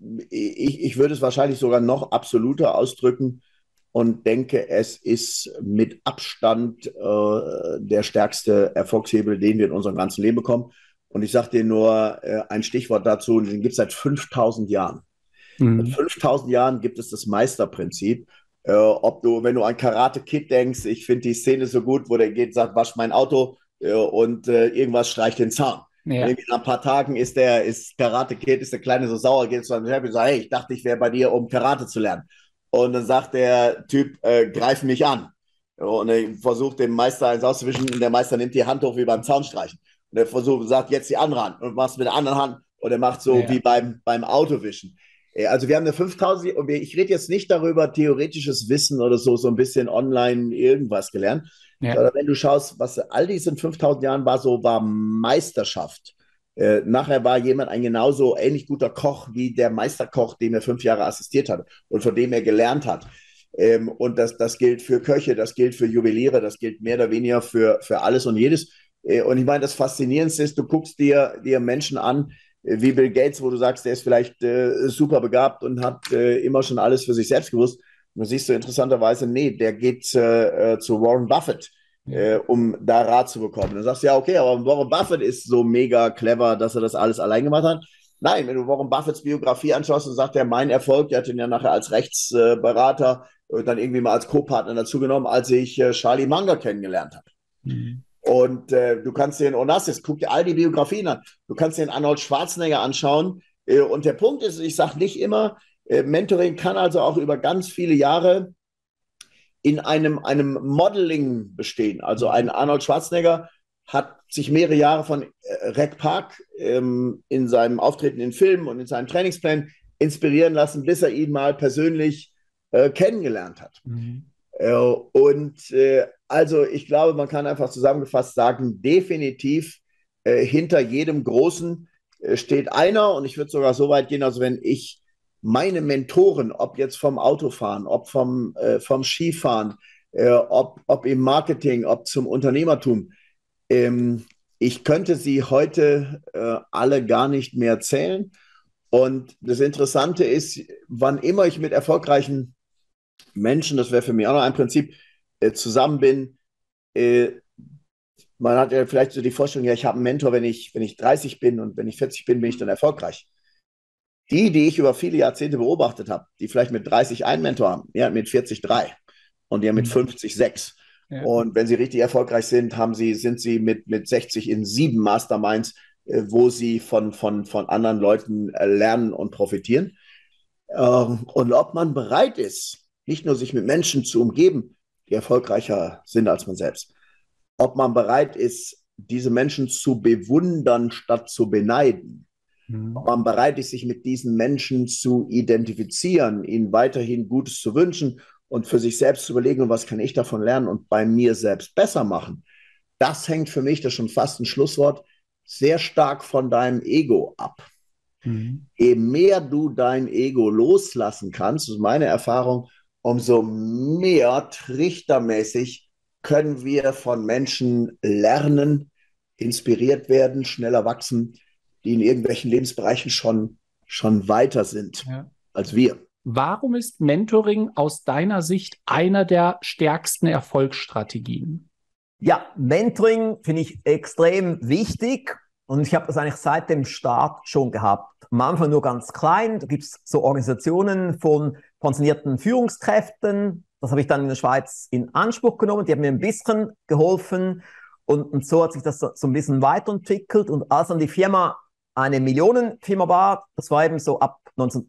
ich würde es wahrscheinlich sogar noch absoluter ausdrücken und denke, es ist mit Abstand der stärkste Erfolgshebel, den wir in unserem ganzen Leben bekommen. Und ich sage dir nur ein Stichwort dazu, den gibt es seit 5000 Jahren. Seit 5000 Jahren gibt es das Meisterprinzip. Wenn du an Karate Kid denkst, ich finde die Szene so gut, wo der geht und sagt, wasch mein Auto und irgendwas streicht den Zaun. Ja. Nach ein paar Tagen ist Karate Kid, ist der Kleine so sauer, geht zu einem Chef und sagt, hey, ich dachte, ich wäre bei dir, um Karate zu lernen. Und dann sagt der Typ, greif mich an. Und er versucht dem Meister eins auszuwischen und der Meister nimmt die Hand hoch wie beim Zaunstreichen. Und er sagt jetzt die andere Hand und machst mit der anderen Hand und er macht so wie beim Autowischen. Also wir haben eine 5000, und ich rede jetzt nicht darüber, theoretisches Wissen oder so ein bisschen online irgendwas gelernt, sondern wenn du schaust, was all diesen 5000 Jahren war Meisterschaft. Nachher war jemand ein genauso ähnlich guter Koch wie der Meisterkoch, dem er 5 Jahre assistiert hat und von dem er gelernt hat. Und das gilt für Köche, das gilt für Juweliere, das gilt mehr oder weniger für alles und jedes. Und ich meine, das Faszinierendste ist, du guckst dir Menschen an, wie Bill Gates, wo du sagst, der ist vielleicht super begabt und hat immer schon alles für sich selbst gewusst. Und du siehst so interessanterweise, nee, der geht zu Warren Buffett, um da Rat zu bekommen. Dann sagst du, ja, okay, aber Warren Buffett ist so mega clever, dass er das alles allein gemacht hat. Nein, wenn du Warren Buffetts Biografie anschaust und sagt, mein Erfolg, der hat ihn ja nachher als Rechtsberater und dann irgendwie mal als Co-Partner dazu genommen, als ich Charlie Munger kennengelernt habe. Mhm. Und du kannst dir den Onassis, guck dir all die Biografien an, du kannst dir den Arnold Schwarzenegger anschauen. Und der Punkt ist, ich sage nicht immer, Mentoring kann also auch über ganz viele Jahre in einem Modeling bestehen. Also ein Arnold Schwarzenegger hat sich mehrere Jahre von Rec Park in seinem Auftreten in Filmen und in seinen Trainingsplänen inspirieren lassen, bis er ihn mal persönlich kennengelernt hat. Mhm. Also ich glaube, man kann einfach zusammengefasst sagen, definitiv hinter jedem Großen steht einer, und ich würde sogar so weit gehen, also wenn ich meine Mentoren, ob jetzt vom Autofahren, ob vom Skifahren, ob im Marketing, ob zum Unternehmertum, ich könnte sie heute alle gar nicht mehr zählen. Und das Interessante ist, wann immer ich mit erfolgreichen Menschen, das wäre für mich auch noch ein Prinzip, zusammen bin, man hat ja vielleicht so die Vorstellung, ja, ich habe einen Mentor, wenn ich 30 bin, und wenn ich 40 bin, bin ich dann erfolgreich. Die ich über viele Jahrzehnte beobachtet habe, die vielleicht mit 30 einen Mentor haben, die haben mit 40 3 und die haben mit 50 6. Ja. Und wenn sie richtig erfolgreich sind, sind sie mit 60 in 7 Masterminds, wo sie von anderen Leuten lernen und profitieren. Und ob man bereit ist, nicht nur sich mit Menschen zu umgeben, die erfolgreicher sind als man selbst, ob man bereit ist, diese Menschen zu bewundern statt zu beneiden, ob man bereit ist, sich mit diesen Menschen zu identifizieren, ihnen weiterhin Gutes zu wünschen und für sich selbst zu überlegen, was kann ich davon lernen und bei mir selbst besser machen. Das hängt für mich, das ist schon fast ein Schlusswort, sehr stark von deinem Ego ab. Mhm. Je mehr du dein Ego loslassen kannst, das ist meine Erfahrung, umso mehr trichtermäßig können wir von Menschen lernen, inspiriert werden, schneller wachsen, die in irgendwelchen Lebensbereichen schon weiter sind als wir. Warum ist Mentoring aus deiner Sicht einer der stärksten Erfolgsstrategien? Ja, Mentoring finde ich extrem wichtig, und ich habe das eigentlich seit dem Start schon gehabt. Am Anfang nur ganz klein, da gibt es so Organisationen von pensionierten Führungskräften, das habe ich dann in der Schweiz in Anspruch genommen, die haben mir ein bisschen geholfen, und so hat sich das so ein bisschen weiterentwickelt. Und als dann die Firma eine Millionenfirma war, das war eben so ab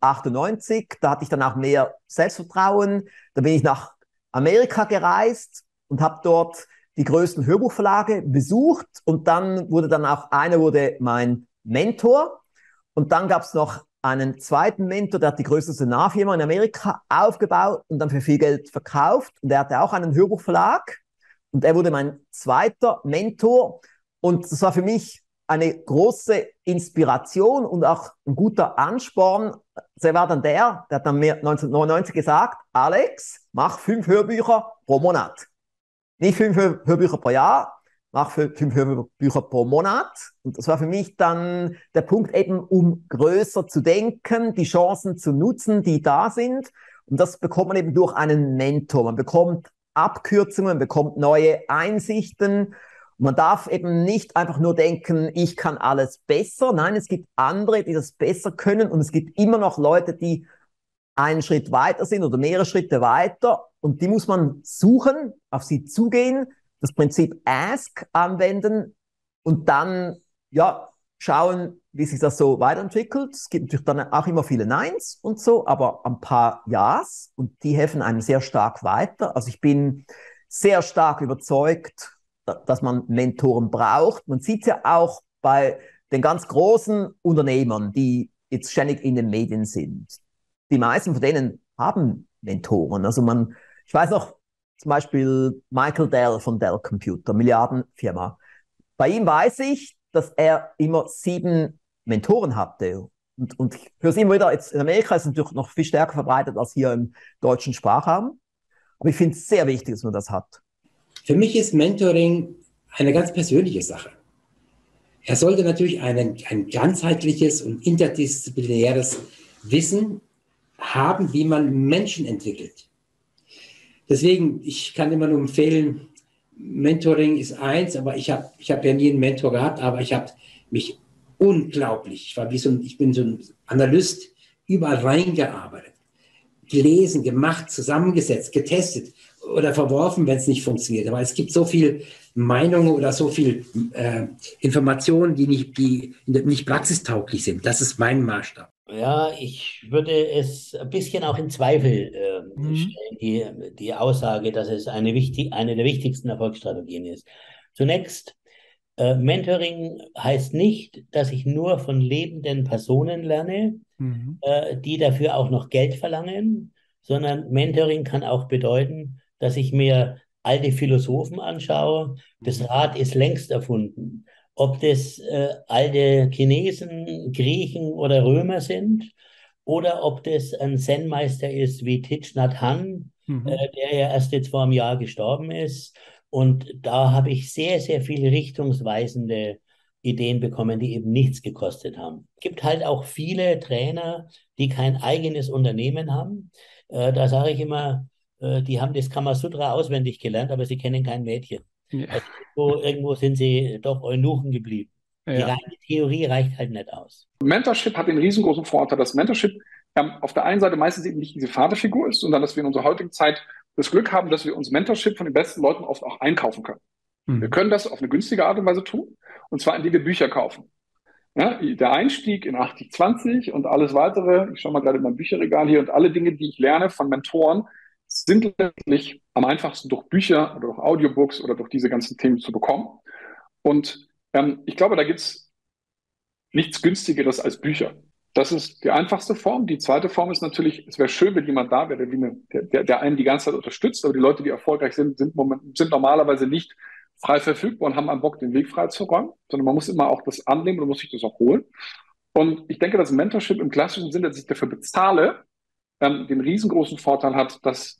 1998, da hatte ich dann auch mehr Selbstvertrauen, da bin ich nach Amerika gereist und habe dort die größten Hörbuchverlage besucht, und dann wurde einer mein Mentor, und dann gab es noch einen zweiten Mentor, der hat die größte Sonarfirma in Amerika aufgebaut und dann für viel Geld verkauft, und der hatte auch einen Hörbuchverlag, und er wurde mein zweiter Mentor, und das war für mich eine große Inspiration und auch ein guter Ansporn. Der war dann der hat dann mir 1999 gesagt, Alex, mach 5 Hörbücher pro Monat. Nicht 5 Hörbücher pro Jahr, mach 5 Hörbücher pro Monat. Und das war für mich dann der Punkt, eben um größer zu denken, die Chancen zu nutzen, die da sind. Und das bekommt man eben durch einen Mentor. Man bekommt Abkürzungen, man bekommt neue Einsichten. Man darf eben nicht einfach nur denken, ich kann alles besser. Nein, es gibt andere, die das besser können, und es gibt immer noch Leute, die einen Schritt weiter sind oder mehrere Schritte weiter, und die muss man suchen, auf sie zugehen, das Prinzip Ask anwenden und dann schauen, wie sich das so weiterentwickelt. Es gibt natürlich dann auch immer viele Neins und so, aber ein paar Ja's, und die helfen einem sehr stark weiter. Also ich bin sehr stark überzeugt, dass man Mentoren braucht. Man sieht es ja auch bei den ganz großen Unternehmern, die jetzt ständig in den Medien sind. Die meisten von denen haben Mentoren. Also ich weiß noch, zum Beispiel Michael Dell von Dell Computer, Milliardenfirma. Bei ihm weiß ich, dass er immer 7 Mentoren hatte. Und ich höre es immer wieder, jetzt in Amerika ist es natürlich noch viel stärker verbreitet als hier im deutschen Sprachraum. Aber ich finde es sehr wichtig, dass man das hat. Für mich ist Mentoring eine ganz persönliche Sache. Er sollte natürlich ein ganzheitliches und interdisziplinäres Wissen haben, wie man Menschen entwickelt. Deswegen, ich kann immer nur empfehlen, Mentoring ist eins, aber ich hab ja nie einen Mentor gehabt, aber ich habe mich unglaublich, ich bin so ein Analyst, überall reingearbeitet, gelesen, gemacht, zusammengesetzt, getestet oder verworfen, wenn es nicht funktioniert. Aber es gibt so viel Meinungen oder so viel Informationen, die nicht praxistauglich sind. Das ist mein Maßstab. Ja, ich würde es ein bisschen auch in Zweifel stellen, die Aussage, dass es eine der wichtigsten Erfolgsstrategien ist. Zunächst, Mentoring heißt nicht, dass ich nur von lebenden Personen lerne, die dafür auch noch Geld verlangen, sondern Mentoring kann auch bedeuten, dass ich mir alte Philosophen anschaue. Das Rad ist längst erfunden. Ob das alte Chinesen, Griechen oder Römer sind oder ob das ein Zen-Meister ist wie Thich Nhat Hanh, der ja erst jetzt vor einem Jahr gestorben ist. Und da habe ich sehr, sehr viele richtungsweisende Ideen bekommen, die eben nichts gekostet haben. Es gibt halt auch viele Trainer, die kein eigenes Unternehmen haben. Da sage ich immer, die haben das Kamasutra auswendig gelernt, aber sie kennen kein Mädchen. Ja. Also irgendwo sind sie doch Eunuchen geblieben. Ja. Die reine Theorie reicht halt nicht aus. Mentorship hat den riesengroßen Vorteil, dass Mentorship auf der einen Seite meistens eben nicht diese Vaterfigur ist, sondern dass wir in unserer heutigen Zeit das Glück haben, dass wir uns Mentorship von den besten Leuten oft auch einkaufen können. Wir können das auf eine günstige Art und Weise tun, und zwar indem wir Bücher kaufen. Ja, der Einstieg in 80-20 und alles weitere, ich schaue mal gerade in mein Bücherregal hier, und alle Dinge, die ich lerne von Mentoren, sind letztlich am einfachsten durch Bücher oder durch Audiobooks oder durch diese ganzen Themen zu bekommen. Und ich glaube, da gibt es nichts Günstigeres als Bücher. Das ist die einfachste Form. Die zweite Form ist natürlich, es wäre schön, wenn jemand da wäre, der einen die ganze Zeit unterstützt, aber die Leute, die erfolgreich sind normalerweise nicht frei verfügbar und haben einen Bock, den Weg frei zu räumen, sondern man muss immer auch das annehmen und muss sich das auch holen. Und ich denke, dass Mentorship im klassischen Sinne, dass ich dafür bezahle, den riesengroßen Vorteil hat, dass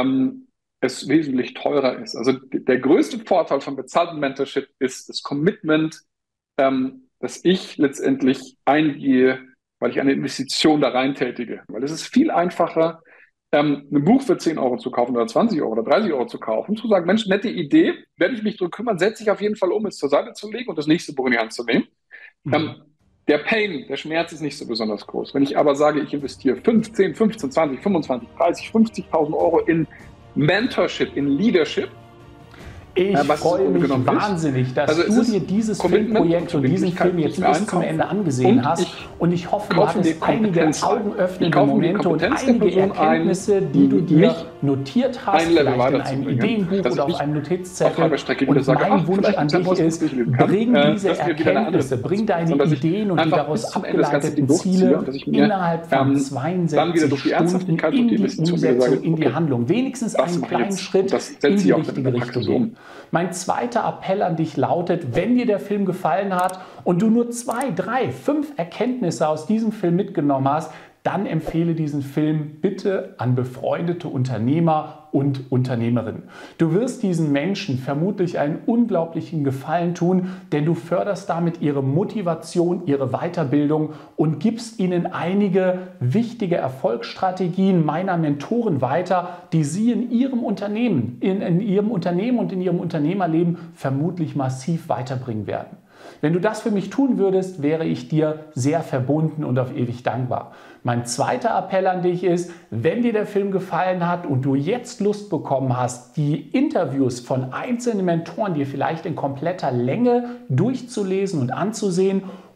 es wesentlich teurer ist. Also der größte Vorteil von bezahltem Mentorship ist das Commitment, dass ich letztendlich eingehe, weil ich eine Investition da rein tätige. Weil es ist viel einfacher, ein Buch für 10 Euro zu kaufen oder 20 Euro oder 30 Euro zu kaufen, zu sagen, Mensch, nette Idee, werde ich mich drum kümmern, setze ich auf jeden Fall um, es zur Seite zu legen und das nächste Buch in die Hand zu nehmen. Der Pain, der Schmerz ist nicht so besonders groß. Wenn ich aber sage, ich investiere 5, 10, 15, 20, 25, 30, 50.000 Euro in Mentorship, in Leadership. Ich freue mich wahnsinnig, dass du dir dieses Filmprojekt und diesen Film jetzt bis zum Ende angesehen hast. Und ich hoffe, du hattest einige augenöffnende Momente und einige Erkenntnisse, die du dir notiert hast, vielleicht in einem Ideenbuch oder auf einem Notizzettel. Und mein Wunsch an dich ist, bring diese Erkenntnisse, bring deine Ideen und die daraus abgeleiteten Ziele innerhalb von 62 Stunden in die Umsetzung, in die Handlung. Wenigstens einen kleinen Schritt in die richtige Richtung gehen. Mein zweiter Appell an dich lautet, wenn dir der Film gefallen hat und du nur 2, 3, 5 Erkenntnisse aus diesem Film mitgenommen hast, dann empfehle diesen Film bitte an befreundete Unternehmer und Unternehmerinnen. Du wirst diesen Menschen vermutlich einen unglaublichen Gefallen tun, denn du förderst damit ihre Motivation, ihre Weiterbildung und gibst ihnen einige wichtige Erfolgsstrategien meiner Mentoren weiter, die sie in ihrem Unternehmen, in ihrem Unternehmen und in ihrem Unternehmerleben vermutlich massiv weiterbringen werden. Wenn du das für mich tun würdest, wäre ich dir sehr verbunden und auf ewig dankbar. Mein zweiter Appell an dich ist, wenn dir der Film gefallen hat und du jetzt Lust bekommen hast, die Interviews von einzelnen Mentoren dir vielleicht in kompletter Länge durchzulesen und anzusehen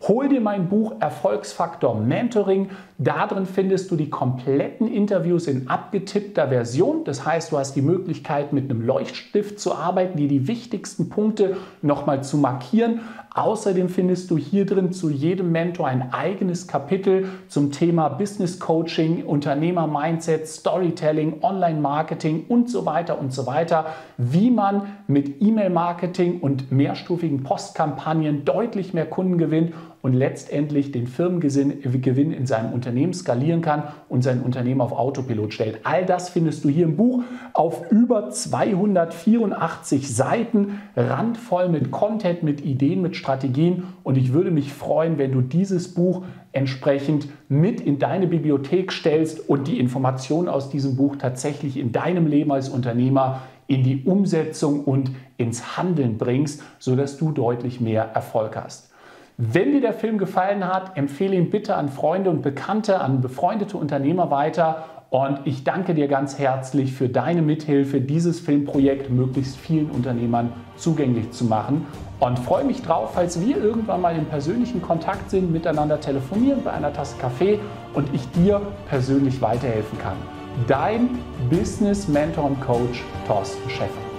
Hol dir mein Buch Erfolgsfaktor Mentoring. Darin findest du die kompletten Interviews in abgetippter Version. Das heißt, du hast die Möglichkeit, mit einem Leuchtstift zu arbeiten, dir die wichtigsten Punkte nochmal zu markieren. Außerdem findest du hier drin zu jedem Mentor ein eigenes Kapitel zum Thema Business Coaching, Unternehmer-Mindset, Storytelling, Online-Marketing und so weiter, wie man mit E-Mail-Marketing und mehrstufigen Postkampagnen deutlich mehr Kunden gewinnt und letztendlich den Firmengewinn in seinem Unternehmen skalieren kann und sein Unternehmen auf Autopilot stellt. All das findest du hier im Buch auf über 284 Seiten, randvoll mit Content, mit Ideen, mit Strategien. Und ich würde mich freuen, wenn du dieses Buch entsprechend mit in deine Bibliothek stellst und die Informationen aus diesem Buch tatsächlich in deinem Leben als Unternehmer in die Umsetzung und ins Handeln bringst, sodass du deutlich mehr Erfolg hast. Wenn dir der Film gefallen hat, empfehle ihn bitte an Freunde und Bekannte, an befreundete Unternehmer weiter. Und ich danke dir ganz herzlich für deine Mithilfe, dieses Filmprojekt möglichst vielen Unternehmern zugänglich zu machen. Und freue mich drauf, falls wir irgendwann mal in persönlichen Kontakt sind, miteinander telefonieren bei einer Tasse Kaffee und ich dir persönlich weiterhelfen kann. Dein Business Mentor und Coach Thorsten Schäffer.